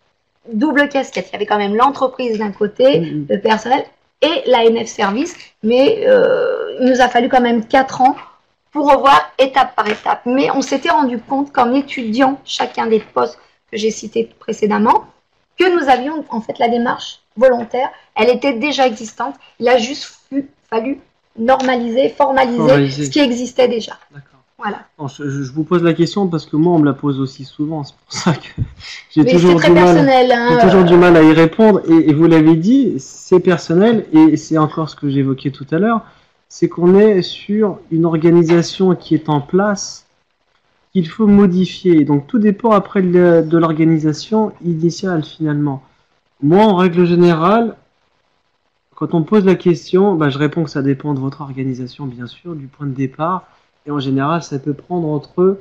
double casquette. Il y avait quand même l'entreprise d'un côté, Mmh. le personnel, et l'A N F Service, mais euh, il nous a fallu quand même quatre ans pour revoir étape par étape. Mais on s'était rendu compte qu'en étudiant chacun des postes que j'ai cités précédemment, que nous avions en fait la démarche volontaire, elle était déjà existante, il a juste fu- fallu normaliser, formaliser, Formaliser. ce qui existait déjà. D'accord. Voilà. Non, je, je vous pose la question parce que moi, on me la pose aussi souvent. C'est pour ça que j'ai Mais c'est toujours, très du mal, personnel. Hein, j'ai toujours euh, du mal à y répondre. Et, et vous l'avez dit, c'est personnel et c'est encore ce que j'évoquais tout à l'heure. C'est qu'on est sur une organisation qui est en place qu'il faut modifier. Donc tout dépend après de, de l'organisation initiale finalement. Moi, en règle générale, quand on me pose la question, bah, je réponds que ça dépend de votre organisation, bien sûr, du point de départ. Et en général, ça peut prendre entre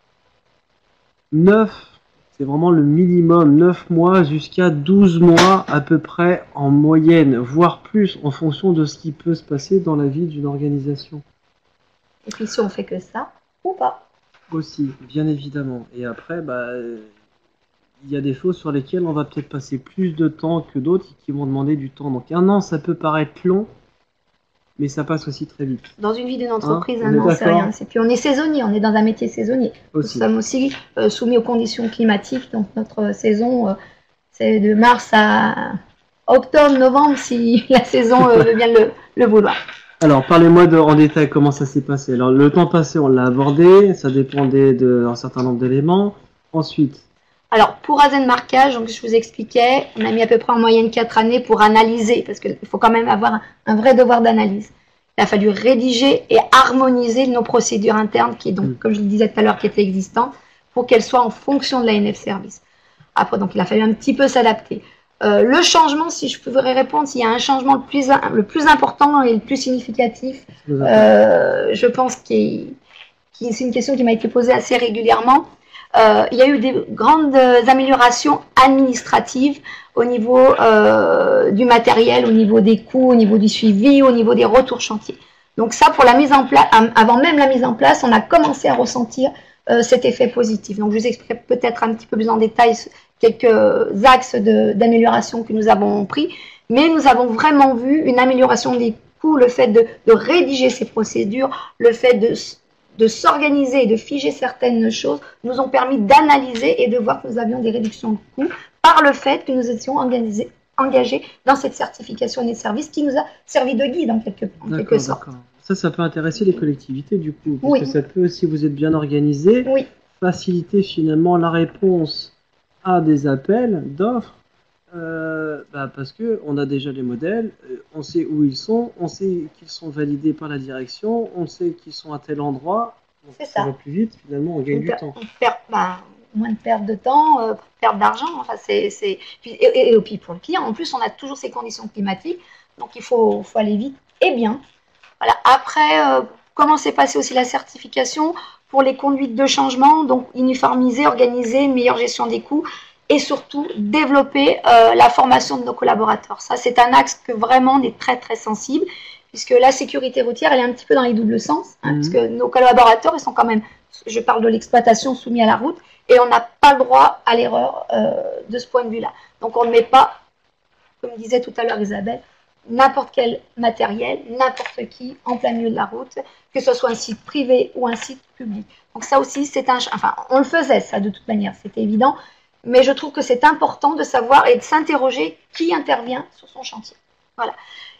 neuf, c'est vraiment le minimum, neuf mois jusqu'à douze mois à peu près en moyenne, voire plus en fonction de ce qui peut se passer dans la vie d'une organisation. Et puis si on fait que ça, ou pas. Aussi, bien évidemment. Et après, bah, euh, il y a des choses sur lesquelles on va peut-être passer plus de temps que d'autres qui vont demander du temps. Donc un an, ça peut paraître long, mais ça passe aussi très vite. Dans une vie d'une entreprise, Hein, on un est an, c'est d'accord. rien. Et puis on est saisonnier, on est dans un métier saisonnier. Aussi. Nous sommes aussi euh, soumis aux conditions climatiques, donc notre saison, euh, c'est de mars à octobre, novembre, si la saison euh, veut bien le, le vouloir. Alors, parlez-moi de- en détail comment ça s'est passé. Alors, le temps passé, on l'a abordé, ça dépendait d'un certain nombre d'éléments. Ensuite, Alors, pour A Z Marquage, donc, je vous expliquais, on a mis à peu près en moyenne quatre années pour analyser, parce qu'il faut quand même avoir un, un vrai devoir d'analyse. Il a fallu rédiger et harmoniser nos procédures internes, qui est donc, Mm. comme je le disais tout à l'heure, qui étaient existantes, pour qu'elles soient en fonction de l'A N F Service. Après, donc, il a fallu un petit peu s'adapter. Euh, le changement, si je pourrais répondre, s'il y a un changement le plus, le plus important et le plus significatif, je vous Euh, je pense que c'est une question qui m'a été posée assez régulièrement. Euh, il y a eu des grandes améliorations administratives au niveau euh, du matériel, au niveau des coûts, au niveau du suivi, au niveau des retours chantiers. Donc ça, pour la mise en place, avant même la mise en place, on a commencé à ressentir euh, cet effet positif. Donc je vous expliquerai peut-être un petit peu plus en détail quelques axes de- d'amélioration que nous avons pris, mais nous avons vraiment vu une amélioration des coûts, le fait de, de rédiger ces procédures, le fait de, de s'organiser et de figer certaines choses, nous ont permis d'analyser et de voir que nous avions des réductions de coûts par le fait que nous étions organisés, engagés dans cette certification des services qui nous a servi de guide en quelque, en quelque D'accord, sorte. d'accord. Ça, ça peut intéresser les collectivités du coup, parce Oui. que ça peut, si vous êtes bien organisé, Oui, faciliter finalement la réponse à des appels d'offres, euh, bah, parce que on a déjà les modèles, euh, on sait où ils sont, on sait qu'ils sont validés par la direction, on sait qu'ils sont à tel endroit, donc C'est ça ça. va plus vite, finalement on gagne on du perd, temps. on perd bah, moins de perte de temps, euh, perte d'argent. Enfin, c'est, c'est... Puis, et, et, et puis pour le client, en plus, on a toujours ces conditions climatiques, donc il faut, faut aller vite et bien. Voilà. Après, euh, comment s'est passée aussi la certification? pour les conduites de changement, donc uniformiser, organiser une meilleure gestion des coûts et surtout développer euh, la formation de nos collaborateurs. Ça, c'est un axe que vraiment on est très très sensible, puisque la sécurité routière, elle est un petit peu dans les doubles sens, hein, mmh. puisque nos collaborateurs, ils sont quand même, je parle de l'exploitation, soumis à la route, et on n'a pas le droit à l'erreur euh, de ce point de vue-là. Donc on ne met pas, comme disait tout à l'heure Isabelle, n'importe quel matériel, n'importe qui en plein milieu de la route, que ce soit un site privé ou un site public. Donc ça aussi, c'est un, enfin, on le faisait ça de toute manière, c'était évident, mais je trouve que c'est important de savoir et de s'interroger qui intervient sur son chantier. Voilà.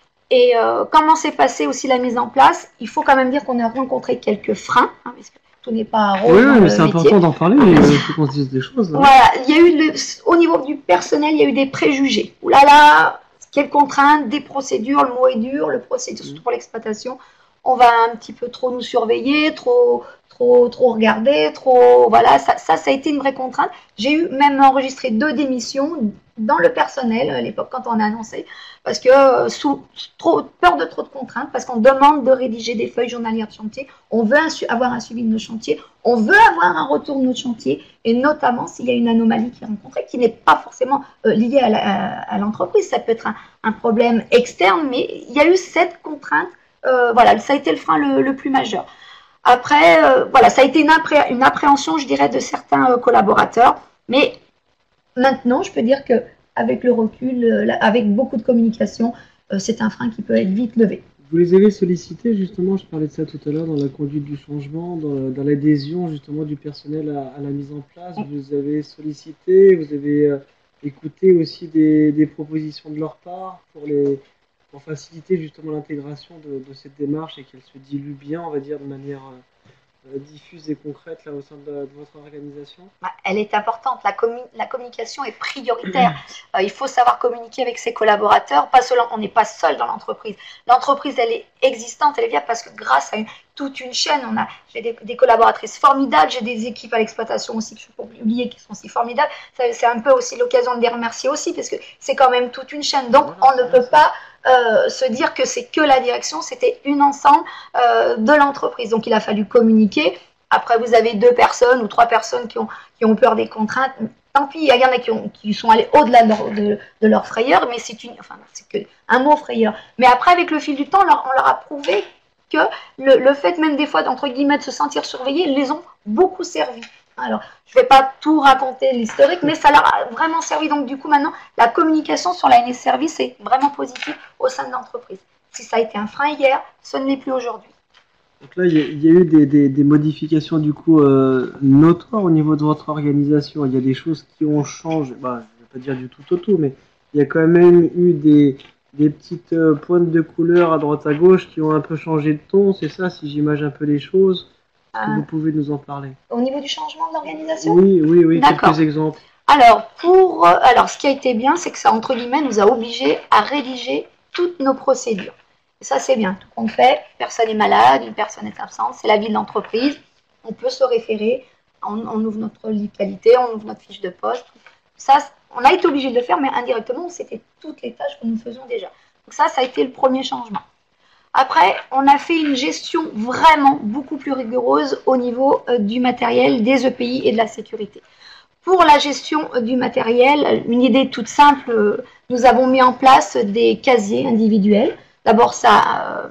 Et euh, comment s'est passée aussi la mise en place? Il faut quand même dire qu'on a rencontré quelques freins, hein, parce que tout n'est pas rose. Oui, mais c'est important d'en parler, il faut qu'on se dise des choses. Hein. Voilà, il y a eu le, au niveau du personnel, il y a eu des préjugés. Ouh là là, quelles contraintes, des procédures, le mot est dur, le procédure, surtout pour l'exploitation. On va un petit peu trop nous surveiller, trop, trop, trop regarder, trop, voilà, ça, ça, ça a été une vraie contrainte. J'ai eu même enregistré deux démissions dans le personnel à l'époque quand on a annoncé, parce que sous trop, peur de trop de contraintes, parce qu'on demande de rédiger des feuilles journalières de chantier, on veut un, avoir un suivi de nos chantiers, on veut avoir un retour de nos chantiers, et notamment s'il y a une anomalie qui est rencontrée, qui n'est pas forcément euh, liée à l'entreprise, ça peut être un, un problème externe, mais il y a eu cette contrainte. Euh, voilà, ça a été le frein le, le plus majeur. Après, euh, voilà, ça a été une, appré une appréhension, je dirais, de certains euh, collaborateurs. Mais maintenant, je peux dire que avec le recul, euh, avec beaucoup de communication, euh, c'est un frein qui peut être vite levé. Vous les avez sollicités, justement, je parlais de ça tout à l'heure, dans la conduite du changement, dans, dans l'adhésion, justement, du personnel à, à la mise en place. Vous avez sollicité, vous avez euh, écouté aussi des, des propositions de leur part pour les... pour faciliter justement l'intégration de, de cette démarche et qu'elle se dilue bien, on va dire, de manière euh, diffuse et concrète là, au sein de, de votre organisation? Elle est importante, la, commu la communication est prioritaire. Euh, il faut savoir communiquer avec ses collaborateurs, pas seul, on n'est pas seul dans l'entreprise. L'entreprise, elle est existante, elle est viable parce que grâce à une, toute une chaîne, on a, j'ai des, des collaboratrices formidables, j'ai des équipes à l'exploitation aussi, que je ne peux pas oublier, qui sont aussi formidables. C'est un peu aussi l'occasion de les remercier aussi, parce que c'est quand même toute une chaîne. Donc, on ne peut pas Euh, se dire que c'est que la direction, c'était une ensemble euh, de l'entreprise. Donc il a fallu communiquer. Après, vous avez deux personnes ou trois personnes qui ont, qui ont peur des contraintes. Tant pis, il y en a qui, ont, qui sont allés au-delà de, leur, de, de leur frayeur, mais c'est enfin, qu'un mot frayeur. Mais après, avec le fil du temps, on leur, on leur a prouvé que le, le fait même des fois, d'entre guillemets, de se sentir surveillés, les ont beaucoup servi. Alors, je ne vais pas tout raconter l'historique, mais ça leur a vraiment servi. Donc, du coup, maintenant, la communication sur la N S Service est vraiment positive au sein de l'entreprise. Si ça a été un frein hier, ce ne l'est plus aujourd'hui. Donc là, il y, y a eu des, des, des modifications, du coup, euh, notoires au niveau de votre organisation. Il y a des choses qui ont changé. Bah, je ne vais pas dire du tout au tout, mais il y a quand même eu des, des petites euh, pointes de couleur à droite à gauche qui ont un peu changé de ton. C'est ça, si j'imagine un peu les choses. Est-ce que vous pouvez nous en parler? Au niveau du changement de l'organisation? Oui, oui, oui, quelques exemples. Alors, pour, euh, alors, ce qui a été bien, c'est que ça, entre guillemets, nous a obligés à rédiger toutes nos procédures. Et ça, c'est bien. Tout compte fait, personne est malade, une personne est absente, c'est la vie de l'entreprise. On peut se référer, on, on ouvre notre livre qualité, on ouvre notre fiche de poste. Ça, on a été obligé de le faire, mais indirectement, c'était toutes les tâches que nous faisions déjà. Donc ça, ça a été le premier changement. Après, on a fait une gestion vraiment beaucoup plus rigoureuse au niveau euh, du matériel, des E P I et de la sécurité. Pour la gestion euh, du matériel, une idée toute simple, euh, nous avons mis en place des casiers individuels. D'abord, ça, euh,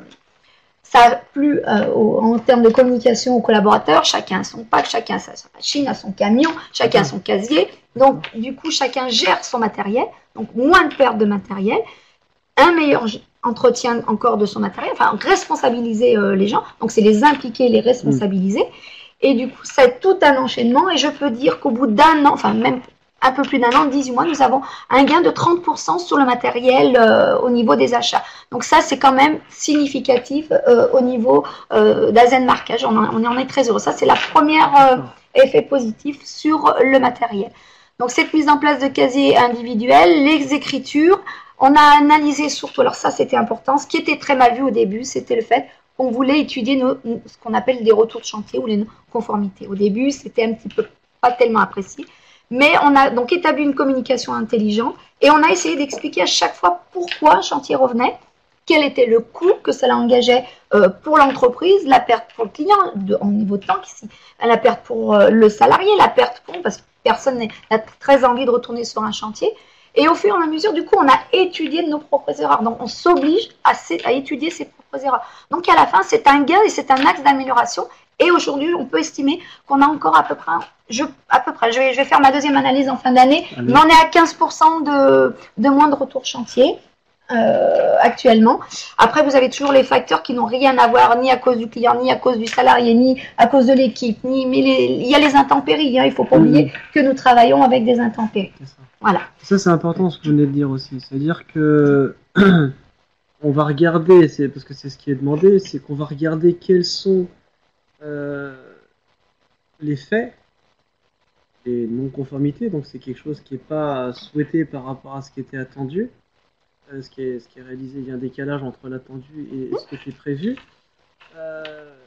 ça a plu euh, au, en termes de communication aux collaborateurs. Chacun a son pack, chacun a sa machine, a son camion, chacun a son casier. Donc, du coup, chacun gère son matériel. Donc, moins de perte de matériel. Un meilleur entretien encore de son matériel, enfin responsabiliser euh, les gens, donc c'est les impliquer, les responsabiliser, mmh. Et du coup c'est tout un enchaînement, et je peux dire qu'au bout d'un an, enfin même un peu plus d'un an, dix-huit mois, nous avons un gain de trente pour cent sur le matériel euh, au niveau des achats. Donc ça c'est quand même significatif euh, au niveau euh, d'Azen Marquage, on, on en est très heureux. Ça c'est la première euh, effet positif sur le matériel. Donc cette mise en place de casiers individuels, les écritures. On a analysé surtout, alors ça c'était important, ce qui était très mal vu au début, c'était le fait qu'on voulait étudier nos, ce qu'on appelle des retours de chantier ou les non-conformités. Au début, c'était un petit peu pas tellement apprécié, mais on a donc établi une communication intelligente et on a essayé d'expliquer à chaque fois pourquoi un chantier revenait, quel était le coût que cela engageait euh, pour l'entreprise, la perte pour le client, de, en niveau de temps, ici, la perte pour euh, le salarié, la perte pour, parce que personne n'a très envie de retourner sur un chantier. Et au fur et à mesure, du coup, on a étudié nos propres erreurs. Donc, on s'oblige à, à étudier ses propres erreurs. Donc, à la fin, c'est un gain et c'est un axe d'amélioration. Et aujourd'hui, on peut estimer qu'on a encore à peu près, je, à peu près, je vais, je vais faire ma deuxième analyse en fin d'année, mais on est à quinze pour cent de, de moins de retour chantier euh, actuellement. Après, vous avez toujours les facteurs qui n'ont rien à voir, ni à cause du client, ni à cause du salarié, ni à cause de l'équipe, ni, mais les, il y a les intempéries. Hein, il ne faut pas oublier mmh. que nous travaillons avec des intempéries. Voilà. Ça, c'est important ce que vous venez de dire aussi. C'est-à-dire que on va regarder, c'est parce que c'est ce qui est demandé, c'est qu'on va regarder quels sont euh, les faits, les non-conformités. Donc, c'est quelque chose qui n'est pas souhaité par rapport à ce qui était attendu. Euh, ce, qui est, ce qui est réalisé, il y a un décalage entre l'attendu et, et ce qui était prévu. Euh,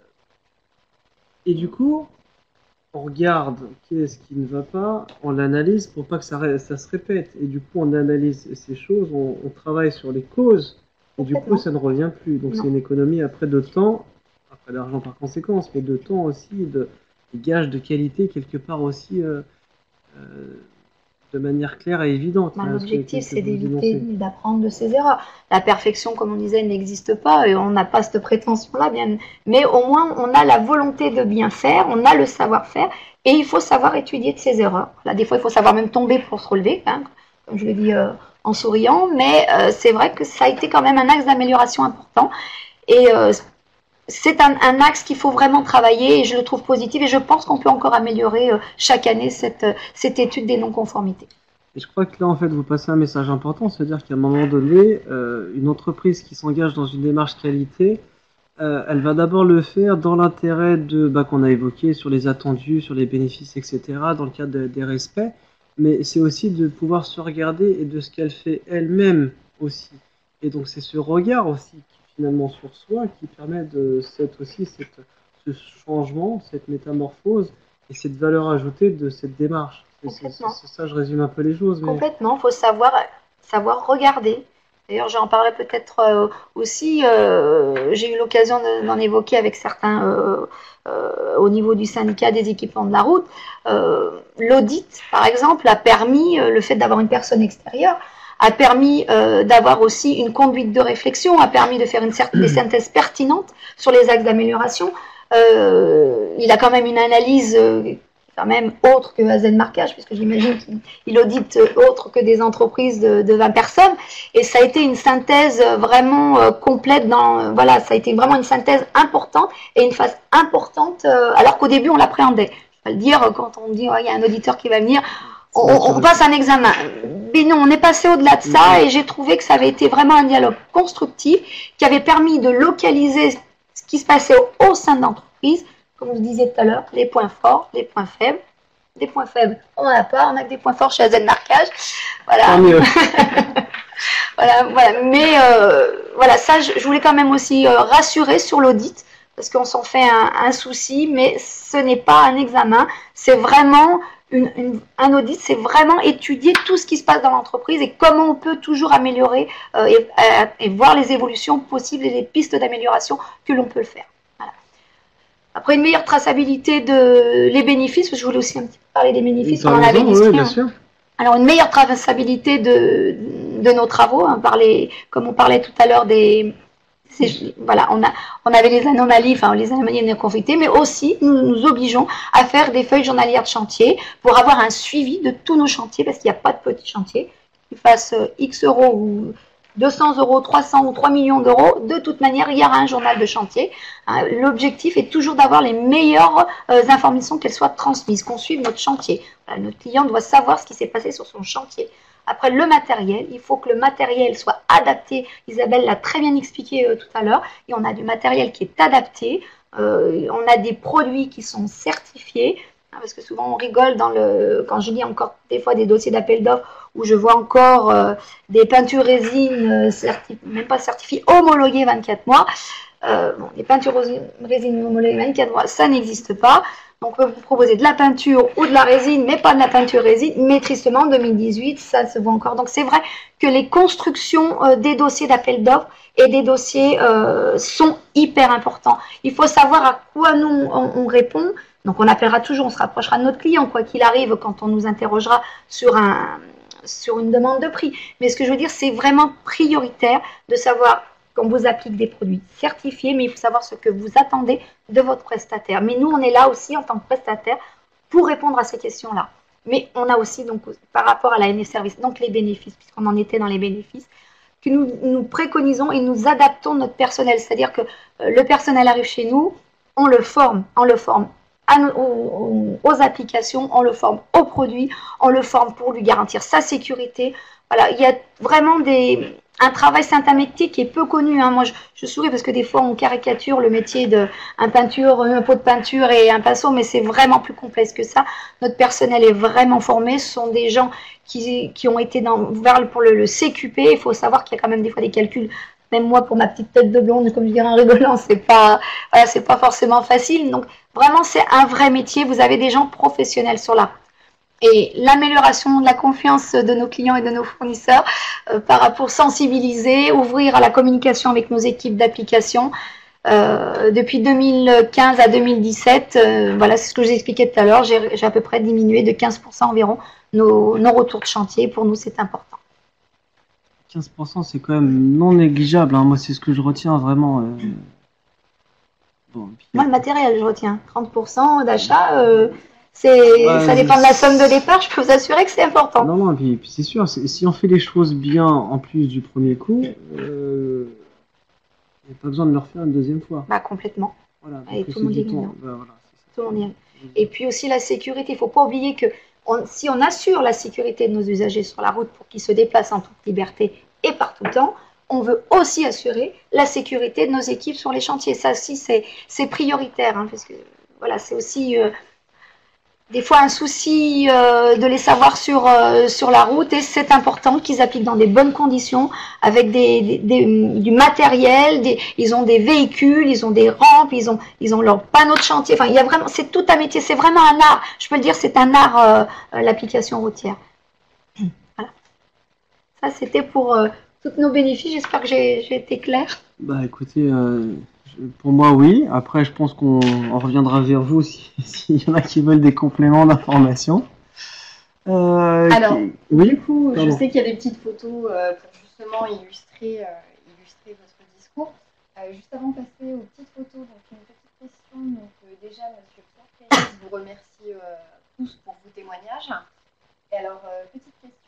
et du coup, on regarde qu'est-ce qui ne va pas, on l'analyse pour pas que ça, ça se répète. Et du coup, on analyse ces choses, on, on travaille sur les causes, et du coup, ça ne revient plus. Donc, c'est une économie après de temps, après l'argent par conséquence, mais de temps aussi, de, de gages de qualité quelque part aussi, euh, euh, de manière claire et évidente. Ben, l'objectif, c'est d'éviter d'apprendre de ses erreurs. La perfection, comme on disait, n'existe pas et on n'a pas cette prétention-là, bien. Mais au moins, on a la volonté de bien faire, on a le savoir-faire et il faut savoir étudier de ses erreurs. Là, des fois, il faut savoir même tomber pour se relever, hein, comme je le dis euh, en souriant, mais euh, c'est vrai que ça a été quand même un axe d'amélioration important et euh, c'est un, un axe qu'il faut vraiment travailler et je le trouve positif et je pense qu'on peut encore améliorer euh, chaque année cette, euh, cette étude des non-conformités. Et je crois que là, en fait, vous passez un message important, c'est-à-dire qu'à un moment donné, euh, une entreprise qui s'engage dans une démarche qualité, euh, elle va d'abord le faire dans l'intérêt de bah, qu'on a évoqué sur les attendus, sur les bénéfices, et cetera, dans le cadre de, des respects, mais c'est aussi de pouvoir se regarder et de ce qu'elle fait elle-même aussi. Et donc, c'est ce regard aussi finalement sur soi qui permet de cette aussi cette, ce changement, cette métamorphose et cette valeur ajoutée de cette démarche. C'est ça, je résume un peu les choses. Mais... Complètement, il faut savoir, savoir regarder. D'ailleurs, j'en parlerai peut-être euh, aussi, euh, j'ai eu l'occasion d'en évoquer avec certains euh, euh, au niveau du syndicat des équipements de la route. Euh, L'audit, par exemple, a permis, euh, le fait d'avoir une personne extérieure, a permis euh, d'avoir aussi une conduite de réflexion, a permis de faire une certaine, des synthèses pertinentes sur les axes d'amélioration. Euh, il a quand même une analyse euh, quand même autre que A Z Marquage, puisque j'imagine qu'il audite autre que des entreprises de, de vingt personnes. Et ça a été une synthèse vraiment euh, complète. Dans, euh, voilà, ça a été vraiment une synthèse importante et une phase importante, euh, alors qu'au début on l'appréhendait. Je vais le dire, quand on dit oh, il y a un auditeur qui va venir, on, on passe un examen. Mais non, on est passé au-delà de ça et j'ai trouvé que ça avait été vraiment un dialogue constructif qui avait permis de localiser ce qui se passait au, au sein de l'entreprise. Comme je disais tout à l'heure, les points forts, les points faibles. Des points faibles, on n'en a pas, on a que des points forts chez A Z Marquage. Voilà. voilà, voilà. Mais euh, voilà, ça, je, je voulais quand même aussi euh, rassurer sur l'audit, parce qu'on s'en fait un, un souci, mais ce n'est pas un examen, c'est vraiment une, une, un audit, c'est vraiment étudier tout ce qui se passe dans l'entreprise et comment on peut toujours améliorer euh, et, euh, et voir les évolutions possibles et les pistes d'amélioration que l'on peut le faire. Voilà. Après, une meilleure traçabilité de les bénéfices, parce que je voulais aussi un petit peu parler des bénéfices, on en avait discuté. Oui, bien sûr. Alors, une meilleure traçabilité de, de nos travaux, hein, par les, comme on parlait tout à l'heure des... Voilà, on, a, on avait les anomalies, enfin les anomalies de conformité, mais aussi nous nous obligeons à faire des feuilles journalières de chantier pour avoir un suivi de tous nos chantiers, parce qu'il n'y a pas de petits chantiers, qu'ils fassent X euros ou deux cents euros, trois cents ou trois millions d'euros, de toute manière, il y aura un journal de chantier. L'objectif est toujours d'avoir les meilleures euh, informations, qu'elles soient transmises, qu'on suive notre chantier. Voilà, notre client doit savoir ce qui s'est passé sur son chantier. Après, le matériel, il faut que le matériel soit adapté. Isabelle l'a très bien expliqué euh, tout à l'heure. Et on a du matériel qui est adapté. Euh, on a des produits qui sont certifiés. Hein, parce que souvent, on rigole dans le, quand je lis encore des fois des dossiers d'appel d'offres où je vois encore euh, des peintures résine, euh, même pas certifiées, homologuées vingt-quatre mois. Euh, bon, les peintures résine homologuées vingt-quatre mois, ça n'existe pas. Donc on peut vous proposer de la peinture ou de la résine, mais pas de la peinture résine. Mais tristement, en deux mille dix-huit, ça se voit encore. Donc c'est vrai que les constructions euh, des dossiers d'appel d'offres et des dossiers euh, sont hyper importants. Il faut savoir à quoi nous on, on répond. Donc on appellera toujours, on se rapprochera de notre client, quoi qu'il arrive, quand on nous interrogera sur, un, sur une demande de prix. Mais ce que je veux dire, c'est vraiment prioritaire de savoir qu'on vous applique des produits certifiés, mais il faut savoir ce que vous attendez de votre prestataire. Mais nous, on est là aussi en tant que prestataire pour répondre à ces questions-là. Mais on a aussi, donc, par rapport à la N F Service, donc les bénéfices, puisqu'on en était dans les bénéfices, que nous, nous préconisons et nous adaptons notre personnel. C'est-à-dire que euh, le personnel arrive chez nous, on le forme, on le forme à nos, aux, aux applications, on le forme aux produits, on le forme pour lui garantir sa sécurité. Voilà, il y a vraiment des... un travail, c'est un métier qui est peu connu. Hein. Moi, je, je souris parce que des fois, on caricature le métier de un peinture, un pot de peinture et un pinceau, mais c'est vraiment plus complexe que ça. Notre personnel est vraiment formé. Ce sont des gens qui, qui ont été dans, vers pour le, le C Q P. Il faut savoir qu'il y a quand même des fois des calculs. Même moi, pour ma petite tête de blonde, comme je dirais en rigolant, c'est pas, voilà, c'est pas forcément facile. Donc, vraiment, c'est un vrai métier. Vous avez des gens professionnels sur là. Et l'amélioration de la confiance de nos clients et de nos fournisseurs euh, par rapport sensibiliser, ouvrir à la communication avec nos équipes d'application. Euh, depuis deux mille quinze à deux mille dix-sept, euh, voilà, c'est ce que je vous expliquais tout à l'heure, j'ai à peu près diminué de quinze pour cent environ nos, nos retours de chantier. Pour nous, c'est important. quinze pour cent, c'est quand même non négligeable. Hein. Moi, c'est ce que je retiens vraiment. Euh... Bon, puis... Moi, le matériel, je retiens. trente pour cent d'achat. Euh... Ouais, ça dépend de la somme de départ, je peux vous assurer que c'est important. Non, non, et puis, puis c'est sûr, si on fait les choses bien en plus du premier coup, euh, il n'y a pas besoin de le refaire une deuxième fois. Bah, complètement. Voilà, et tout le monde y gagne. Bah, voilà, tout le monde y gagne. Et puis aussi la sécurité, il ne faut pas oublier que on, si on assure la sécurité de nos usagers sur la route pour qu'ils se déplacent en toute liberté et par tout temps, on veut aussi assurer la sécurité de nos équipes sur les chantiers. Ça aussi, c'est prioritaire, hein, parce que voilà, c'est aussi... Euh, des fois un souci euh, de les savoir sur, euh, sur la route et c'est important qu'ils appliquent dans des bonnes conditions avec des, des, des, du matériel, des, ils ont des véhicules, ils ont des rampes, ils ont, ils ont leurs panneaux de chantier. Enfin, il y a vraiment, c'est tout un métier, c'est vraiment un art. Je peux le dire, c'est un art, euh, l'application routière. Voilà. Ça, c'était pour euh, tous nos bénéfices. J'espère que j'ai été claire. Bah écoutez... Euh... Pour moi, oui. Après, je pense qu'on reviendra vers vous s'il si y en a qui veulent des compléments d'information. Euh, Alors, qui... oui, du coup, Pardon. Je sais qu'il y a des petites photos euh, pour justement illustrer, euh, illustrer votre discours. Euh, juste avant de passer aux petites photos, donc une petite question. Donc, euh, déjà, M. Pierre Caillis vous remercie euh, tous pour vos témoignages. Et alors, euh, petite question,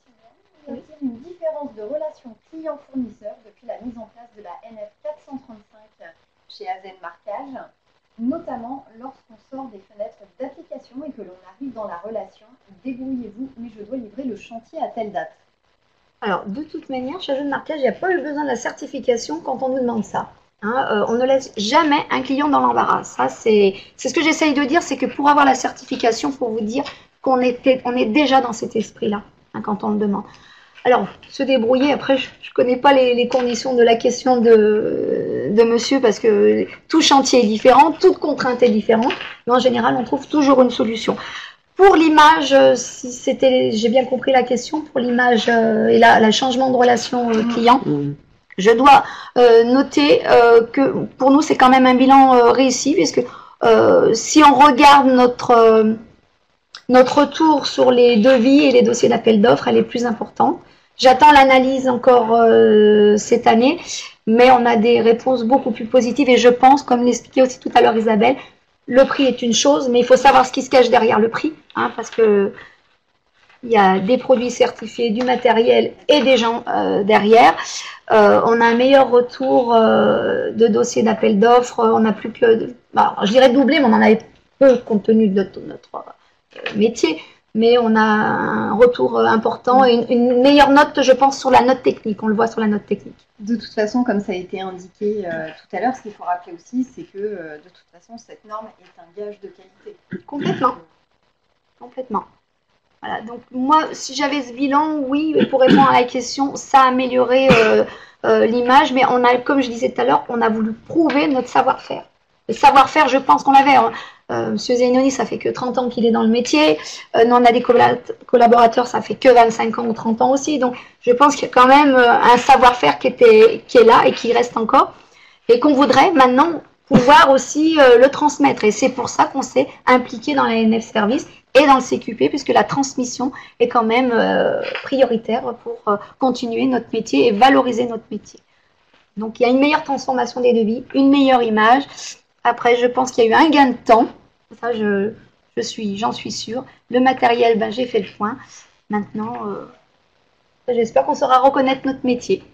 y a-t-il une différence de relation client-fournisseur depuis la mise en place de la N F quatre cent trente-cinq chez A Z Marquage, notamment lorsqu'on sort des fenêtres d'application et que l'on arrive dans la relation, débrouillez-vous, mais je dois livrer le chantier à telle date. Alors, de toute manière, chez A Z Marquage, il n'y a pas eu besoin de la certification quand on nous demande ça. Hein, euh, on ne laisse jamais un client dans l'embarras. Ça, c'est ce que j'essaye de dire, c'est que pour avoir la certification, il faut vous dire qu'on était, on est déjà dans cet esprit-là, hein, quand on le demande. Alors, se débrouiller, après, je ne connais pas les, les conditions de la question de, de monsieur, parce que tout chantier est différent, toute contrainte est différente, mais en général, on trouve toujours une solution. Pour l'image, si c'était, j'ai bien compris la question, pour l'image euh, et la, la changement de relation euh, client, mmh. je dois euh, noter euh, que pour nous, c'est quand même un bilan euh, réussi, puisque euh, si on regarde notre... Euh, notre retour sur les devis et les dossiers d'appel d'offres, elle est plus importante. J'attends l'analyse encore euh, cette année, mais on a des réponses beaucoup plus positives et je pense, comme l'expliquait aussi tout à l'heure Isabelle, le prix est une chose, mais il faut savoir ce qui se cache derrière le prix, hein, parce que il y a des produits certifiés, du matériel et des gens euh, derrière. Euh, on a un meilleur retour euh, de dossiers d'appel d'offres. On n'a plus que, bah, je dirais doublé, mais on en avait peu compte tenu de notre, notre métier, mais on a un retour important et une, une meilleure note, je pense, sur la note technique. On le voit sur la note technique. De toute façon, comme ça a été indiqué euh, tout à l'heure, ce qu'il faut rappeler aussi, c'est que euh, de toute façon, cette norme est un gage de qualité. Complètement. Complètement. Voilà. Donc moi, si j'avais ce bilan, oui, pour répondre à la question, ça a amélioré euh, euh, l'image, mais on a, comme je disais tout à l'heure, on a voulu prouver notre savoir-faire. le savoir-faire, je pense qu'on l'avait. Hein. Euh, Monsieur Zainoni, ça fait que trente ans qu'il est dans le métier. Euh, nous, on a des collaborateurs, ça fait que vingt-cinq ans ou trente ans aussi. Donc, je pense qu'il y a quand même euh, un savoir-faire qui, était, qui est là et qui reste encore. Et qu'on voudrait maintenant pouvoir aussi euh, le transmettre. Et c'est pour ça qu'on s'est impliqué dans la N F Service et dans le C Q P, puisque la transmission est quand même euh, prioritaire pour euh, continuer notre métier et valoriser notre métier. Donc, il y a une meilleure transformation des devis, une meilleure image. Après, je pense qu'il y a eu un gain de temps. Ça, je, je suis, j'en suis sûre. Le matériel, ben, j'ai fait le point. Maintenant, euh, j'espère qu'on saura reconnaître notre métier.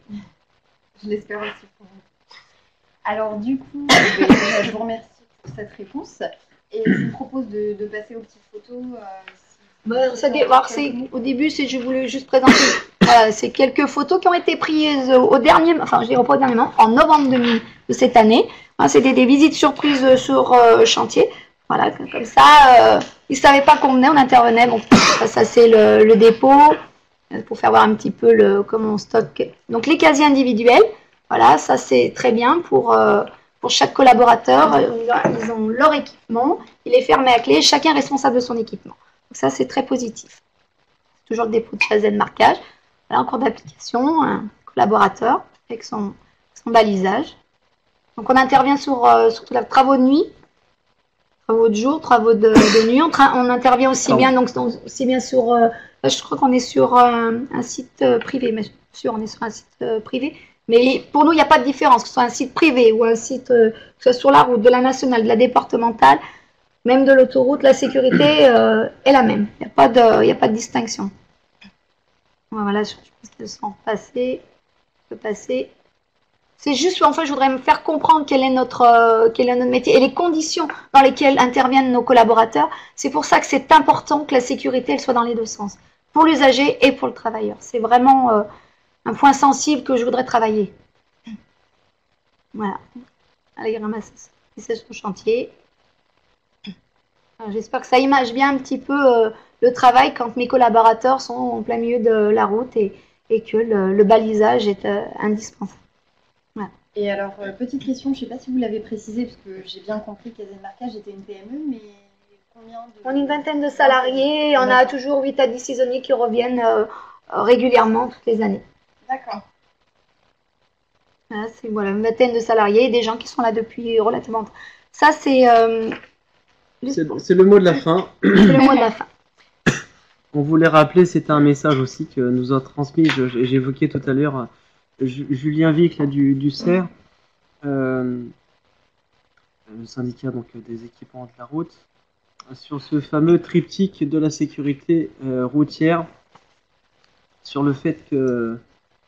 Je l'espère aussi pour vous. Alors, du coup, je, vais, je vous remercie pour cette réponse. Et je vous propose de, de passer aux petites photos. Euh, si ben, ça dé... Alors, au début, je voulais juste présenter voilà, ces quelques photos qui ont été prises au dernier, enfin, je dirais pas au dernier moment, en novembre deux mille de cette année. C'était des visites surprises sur euh, chantier. Voilà, comme ça, euh, ils ne savaient pas qu'on venait, on intervenait. Bon, ça, ça c'est le, le dépôt, pour faire voir un petit peu le, comment on stocke. Donc, les casiers individuels, voilà, ça c'est très bien pour, euh, pour chaque collaborateur. Ils ont leur équipement, il est fermé à clé, chacun est responsable de son équipement. Donc, ça, c'est très positif. Toujours le dépôt de chazelle marquage. Voilà, encore d'application, un collaborateur avec son, son balisage. Donc, on intervient sur, euh, sur tous les travaux de nuit. Travaux de jour, travaux de, de nuit. On, on intervient aussi bien, donc, aussi bien sur, euh, je crois qu'on est sur euh, un site euh, privé, mais je suis sûre, on est sur un site euh, privé. Mais pour nous, il n'y a pas de différence, que ce soit un site privé ou un site, euh, que ce soit sur la route, de la nationale, de la départementale, même de l'autoroute, la sécurité euh, est la même. Il n'y a pas de, il n'y a pas de distinction. Voilà, je pense qu'elles sont passées. Je peux passer. C'est juste, enfin, je voudrais me faire comprendre quel est notre, euh, quel est notre métier et les conditions dans lesquelles interviennent nos collaborateurs. C'est pour ça que c'est important que la sécurité elle soit dans les deux sens, pour l'usager et pour le travailleur. C'est vraiment euh, un point sensible que je voudrais travailler. Voilà. Allez, ramasse son chantier. J'espère que ça image bien un petit peu euh, le travail quand mes collaborateurs sont en plein milieu de la route et, et que le, le balisage est euh, indispensable. Et alors, euh, petite question, je ne sais pas si vous l'avez précisé, parce que j'ai bien compris qu'A Z Marquage était une P M E, mais combien de... On est une vingtaine de salariés, on a toujours huit à dix saisonniers qui reviennent euh, régulièrement toutes les années. D'accord. Voilà, c'est voilà, une vingtaine de salariés, des gens qui sont là depuis relativement longtemps. Ça, c'est... Euh, c'est le mot de la fin. C'est le mot de la fin. On voulait rappeler, c'était un message aussi que nous a transmis, j'évoquais tout à l'heure Julien Vic là, du, du C E R, euh, le syndicat donc, des équipements de la route, sur ce fameux triptyque de la sécurité euh, routière, sur le fait que...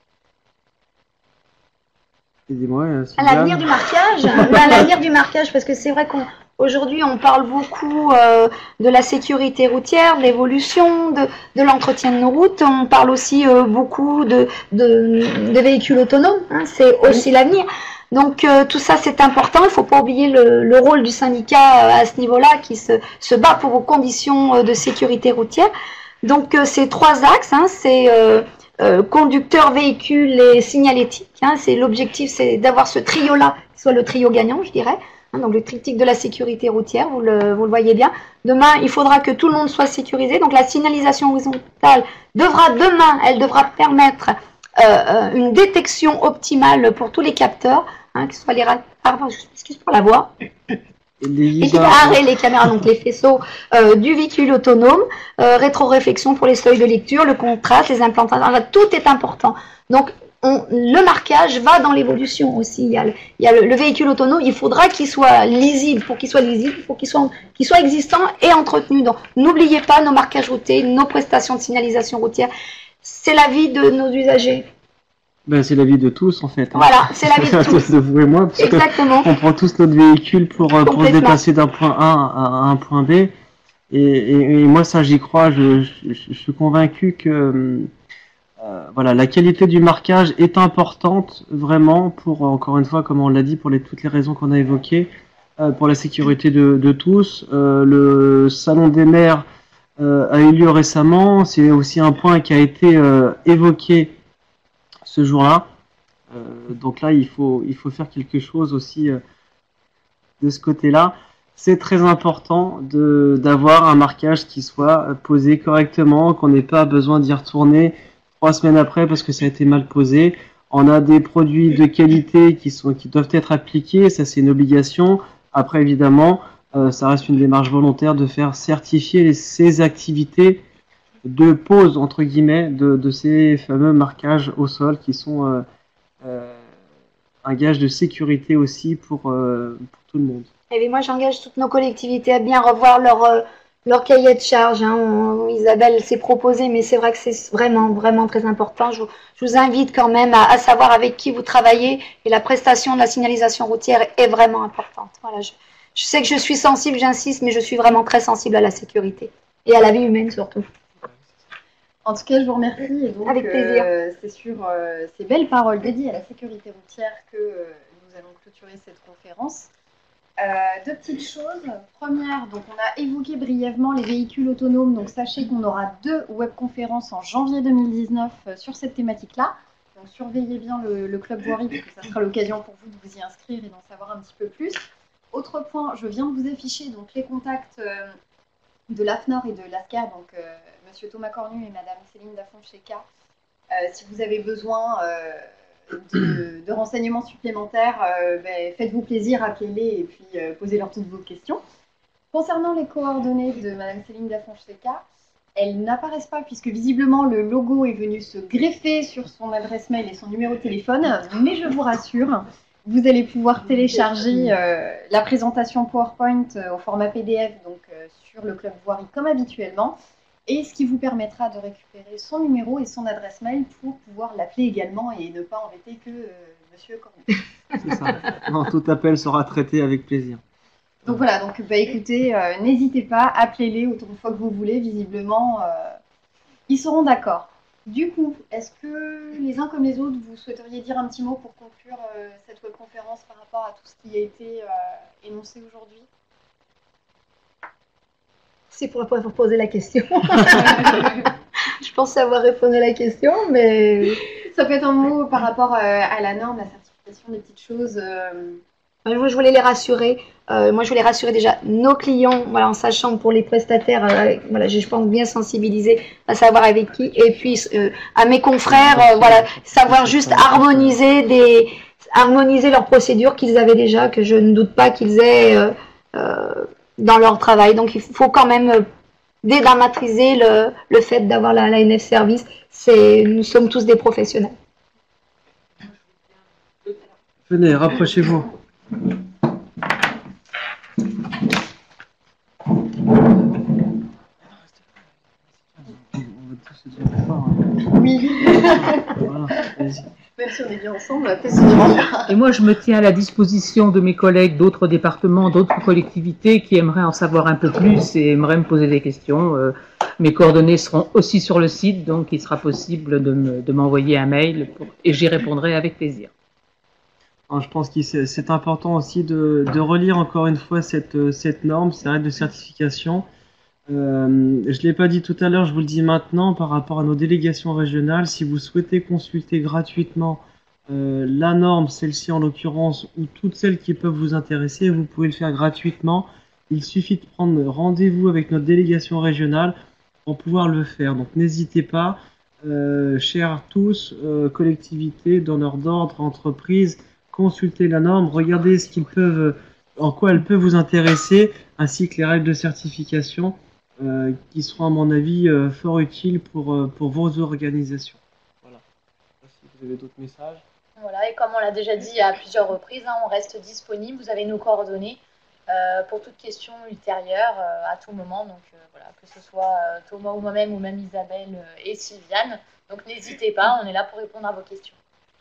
Aidez-moi. À l'avenir du marquage, à l'avenir du marquage, parce que c'est vrai qu'on aujourd'hui on parle beaucoup euh, de la sécurité routière, de l'évolution, de, de l'entretien de nos routes. On parle aussi euh, beaucoup de, de, de véhicules autonomes. Hein, c'est aussi l'avenir. Donc euh, tout ça c'est important. Il ne faut pas oublier le, le rôle du syndicat euh, à ce niveau-là qui se, se bat pour vos conditions euh, de sécurité routière. Donc euh, ces trois axes, hein, c'est euh, Euh, conducteur, véhicule et signalétique. Hein, c'est l'objectif, c'est d'avoir ce trio-là, qui soit le trio gagnant, je dirais. Hein, donc le triptyque de la sécurité routière, vous le, vous le voyez bien. Demain, il faudra que tout le monde soit sécurisé. Donc la signalisation horizontale devra demain, elle devra permettre euh, une détection optimale pour tous les capteurs, hein, que ce soit les radars. Pardon, je m'excuse pour la voix. Les guitares et les caméras, donc les faisceaux euh, du véhicule autonome, euh, rétroréflexion pour les seuils de lecture, le contraste, les implantations, enfin, tout est important. Donc on, le marquage va dans l'évolution aussi. Il y a, le, il y a le, le véhicule autonome, il faudra qu'il soit lisible. Pour qu'il soit lisible, il faut qu'il soit, qu'il soit existant et entretenu. Donc n'oubliez pas nos marquages routiers, nos prestations de signalisation routière. C'est la vie de nos usagers. Ben, c'est la vie de tous en fait. Hein. Voilà, c'est la vie de tous. De vous et moi, parce Exactement. On prend tous notre véhicule pour, pour se déplacer d'un point A à un point B. Et, et, et moi, ça, j'y crois. Je, je, je suis convaincu que euh, voilà, la qualité du marquage est importante vraiment pour, encore une fois, comme on l'a dit, pour les, toutes les raisons qu'on a évoquées, euh, pour la sécurité de, de tous. Euh, le Salon des maires euh, a eu lieu récemment. C'est aussi un point qui a été euh, évoqué ce jour-là. Euh, donc là, il faut, il faut faire quelque chose aussi euh, de ce côté-là, c'est très important de d'avoir un marquage qui soit posé correctement, qu'on n'ait pas besoin d'y retourner trois semaines après parce que ça a été mal posé. On a des produits de qualité qui sont qui doivent être appliqués, ça c'est une obligation. Après évidemment, euh, ça reste une démarche volontaire de faire certifier les, ces activités de pose entre guillemets de, de ces fameux marquages au sol qui sont euh, euh, un gage de sécurité aussi pour, euh, pour tout le monde. Et bien, moi, j'engage toutes nos collectivités à bien revoir leur, euh, leur cahier de charge. Hein. On- Isabelle s'est proposé, mais c'est vrai que c'est vraiment, vraiment très important. Je, vous- je vous invite quand même à, à savoir avec qui vous travaillez. Et la prestation de la signalisation routière est vraiment importante. Voilà, je, je sais que je suis sensible, j'insiste, mais je suis vraiment très sensible à la sécurité et à la vie humaine surtout. En tout cas, je vous remercie. Et donc, Avec plaisir. euh, c'est sur euh, ces belles paroles dédiées à la sécurité routière que euh, nous allons clôturer cette conférence. Euh, deux petites choses. Première, donc on a évoqué brièvement les véhicules autonomes. Donc sachez qu'on aura deux webconférences en janvier deux mille dix-neuf euh, sur cette thématique-là. Donc surveillez bien le, le club voirie parce que ça sera l'occasion pour vous de vous y inscrire et d'en savoir un petit peu plus. Autre point, je viens de vous afficher donc les contacts euh, de l'A F N O R et de l'A S C A R, donc euh, Monsieur Thomas Cornu et Madame Céline Dafon-Cheka. Euh, si vous avez besoin euh, de, de renseignements supplémentaires, euh, ben, faites-vous plaisir, appelez-les et puis euh, posez-leur toutes vos questions. Concernant les coordonnées de Madame Céline Dafon-Cheka, elles n'apparaissent pas puisque visiblement le logo est venu se greffer sur son adresse mail et son numéro de téléphone, mais je vous rassure, vous allez pouvoir télécharger euh, la présentation PowerPoint euh, au format P D F donc, euh, sur le Club Voirie comme habituellement, et ce qui vous permettra de récupérer son numéro et son adresse mail pour pouvoir l'appeler également et ne pas embêter que euh, Monsieur Cornu. C'est ça. Non, tout appel sera traité avec plaisir. Donc voilà, donc bah, écoutez, euh, n'hésitez pas, appelez-les autant de fois que vous voulez, visiblement, euh, ils seront d'accord. Du coup, est-ce que les uns comme les autres, vous souhaiteriez dire un petit mot pour conclure euh, cette webconférence par rapport à tout ce qui a été euh, énoncé aujourd'hui? C'est pour pour poser la question. Je pense avoir répondu à la question, mais Ça peut être un mot par rapport euh, à la norme, la certification, des petites choses. euh, moi, je voulais les rassurer. Euh, moi, je voulais rassurer déjà nos clients, voilà, en sachant que pour les prestataires, euh, voilà, je pense bien sensibiliser à savoir avec qui. Et puis euh, à mes confrères, euh, voilà, savoir juste harmoniser des, harmoniser leurs procédures qu'ils avaient déjà, que je ne doute pas qu'ils aient euh, euh, dans leur travail. Donc, il faut quand même euh, dédramatiser le, le fait d'avoir la, la N F Service. C'est, nous sommes tous des professionnels. Venez, rapprochez-vous. Oui, Voilà, allez-y. même si on est bien ensemble, on va peut-être se dire. Et moi, je me tiens à la disposition de mes collègues d'autres départements, d'autres collectivités qui aimeraient en savoir un peu plus et aimeraient me poser des questions. Euh, mes coordonnées seront aussi sur le site, donc il sera possible de, me, de m'envoyer un mail pour, et j'y répondrai avec plaisir. Alors, je pense que c'est c'est important aussi de, de relire encore une fois cette, cette norme, ces règles de certification. Euh, je ne l'ai pas dit tout à l'heure, je vous le dis maintenant par rapport à nos délégations régionales. Si vous souhaitez consulter gratuitement euh, la norme, celle-ci en l'occurrence, ou toutes celles qui peuvent vous intéresser, vous pouvez le faire gratuitement. Il suffit de prendre rendez-vous avec notre délégation régionale pour pouvoir le faire. Donc n'hésitez pas, euh, chers tous, euh, collectivités, donneurs d'ordre, entreprises, consultez la norme, regardez ce qu'ils peuvent, en quoi elle peut vous intéresser, ainsi que les règles de certification. Euh, qui seront à mon avis euh, fort utiles pour, euh, pour vos organisations. Voilà. Si vous avez d'autres messages. Voilà, et comme on l'a déjà dit à plusieurs reprises, hein, on reste disponible. Vous avez nos coordonnées euh, pour toute question ultérieure euh, à tout moment. Donc euh, voilà, que ce soit euh, Thomas ou moi-même ou même Isabelle euh, et Sylviane. Donc n'hésitez pas, on est là pour répondre à vos questions.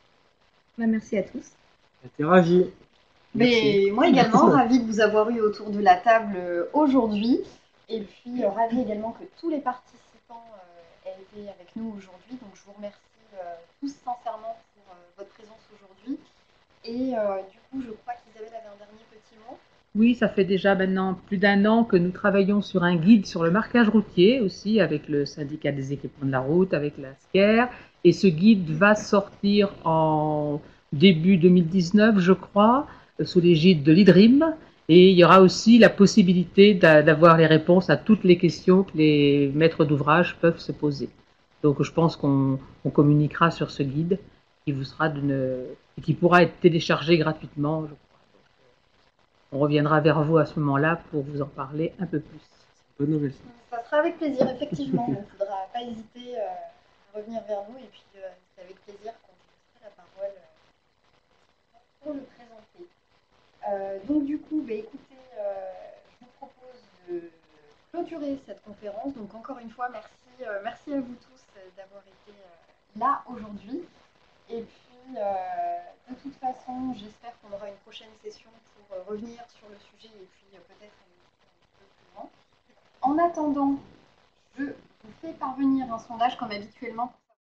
Merci à tous. J'étais ravi. Mais moi également, ravie de vous avoir eu autour de la table euh, aujourd'hui. Et puis, euh, ravie également que tous les participants euh, aient été avec nous aujourd'hui. Donc, je vous remercie euh, tous sincèrement pour euh, votre présence aujourd'hui. Et euh, du coup, je crois qu'Isabelle avait un dernier petit mot. Oui, ça fait déjà maintenant plus d'un an que nous travaillons sur un guide sur le marquage routier aussi avec le syndicat des équipements de la route, avec la S C A R. Et ce guide va sortir en début deux mille dix-neuf, je crois, sous l'égide de l'I D R I M. Et il y aura aussi la possibilité d'a- d'avoir les réponses à toutes les questions que les maîtres d'ouvrage peuvent se poser. Donc je pense qu'on on communiquera sur ce guide qui vous sera d'une et qui pourra être téléchargé gratuitement, je crois. On reviendra vers vous à ce moment-là pour vous en parler un peu plus. Bonne nouvelle. Ça. Ça sera avec plaisir, effectivement. Il ne faudra pas hésiter euh, à revenir vers nous et puis euh, c'est avec plaisir qu'on vous laissera la parole euh, pour le présenter. Euh, donc du coup, bah, écoutez, euh, je vous propose de clôturer cette conférence. Donc encore une fois, merci, euh, merci à vous tous euh, d'avoir été euh, là aujourd'hui. Et puis, euh, de toute façon, j'espère qu'on aura une prochaine session pour euh, revenir sur le sujet et puis euh, peut-être un petit peu plus loin. En attendant, je vous fais parvenir un sondage comme habituellement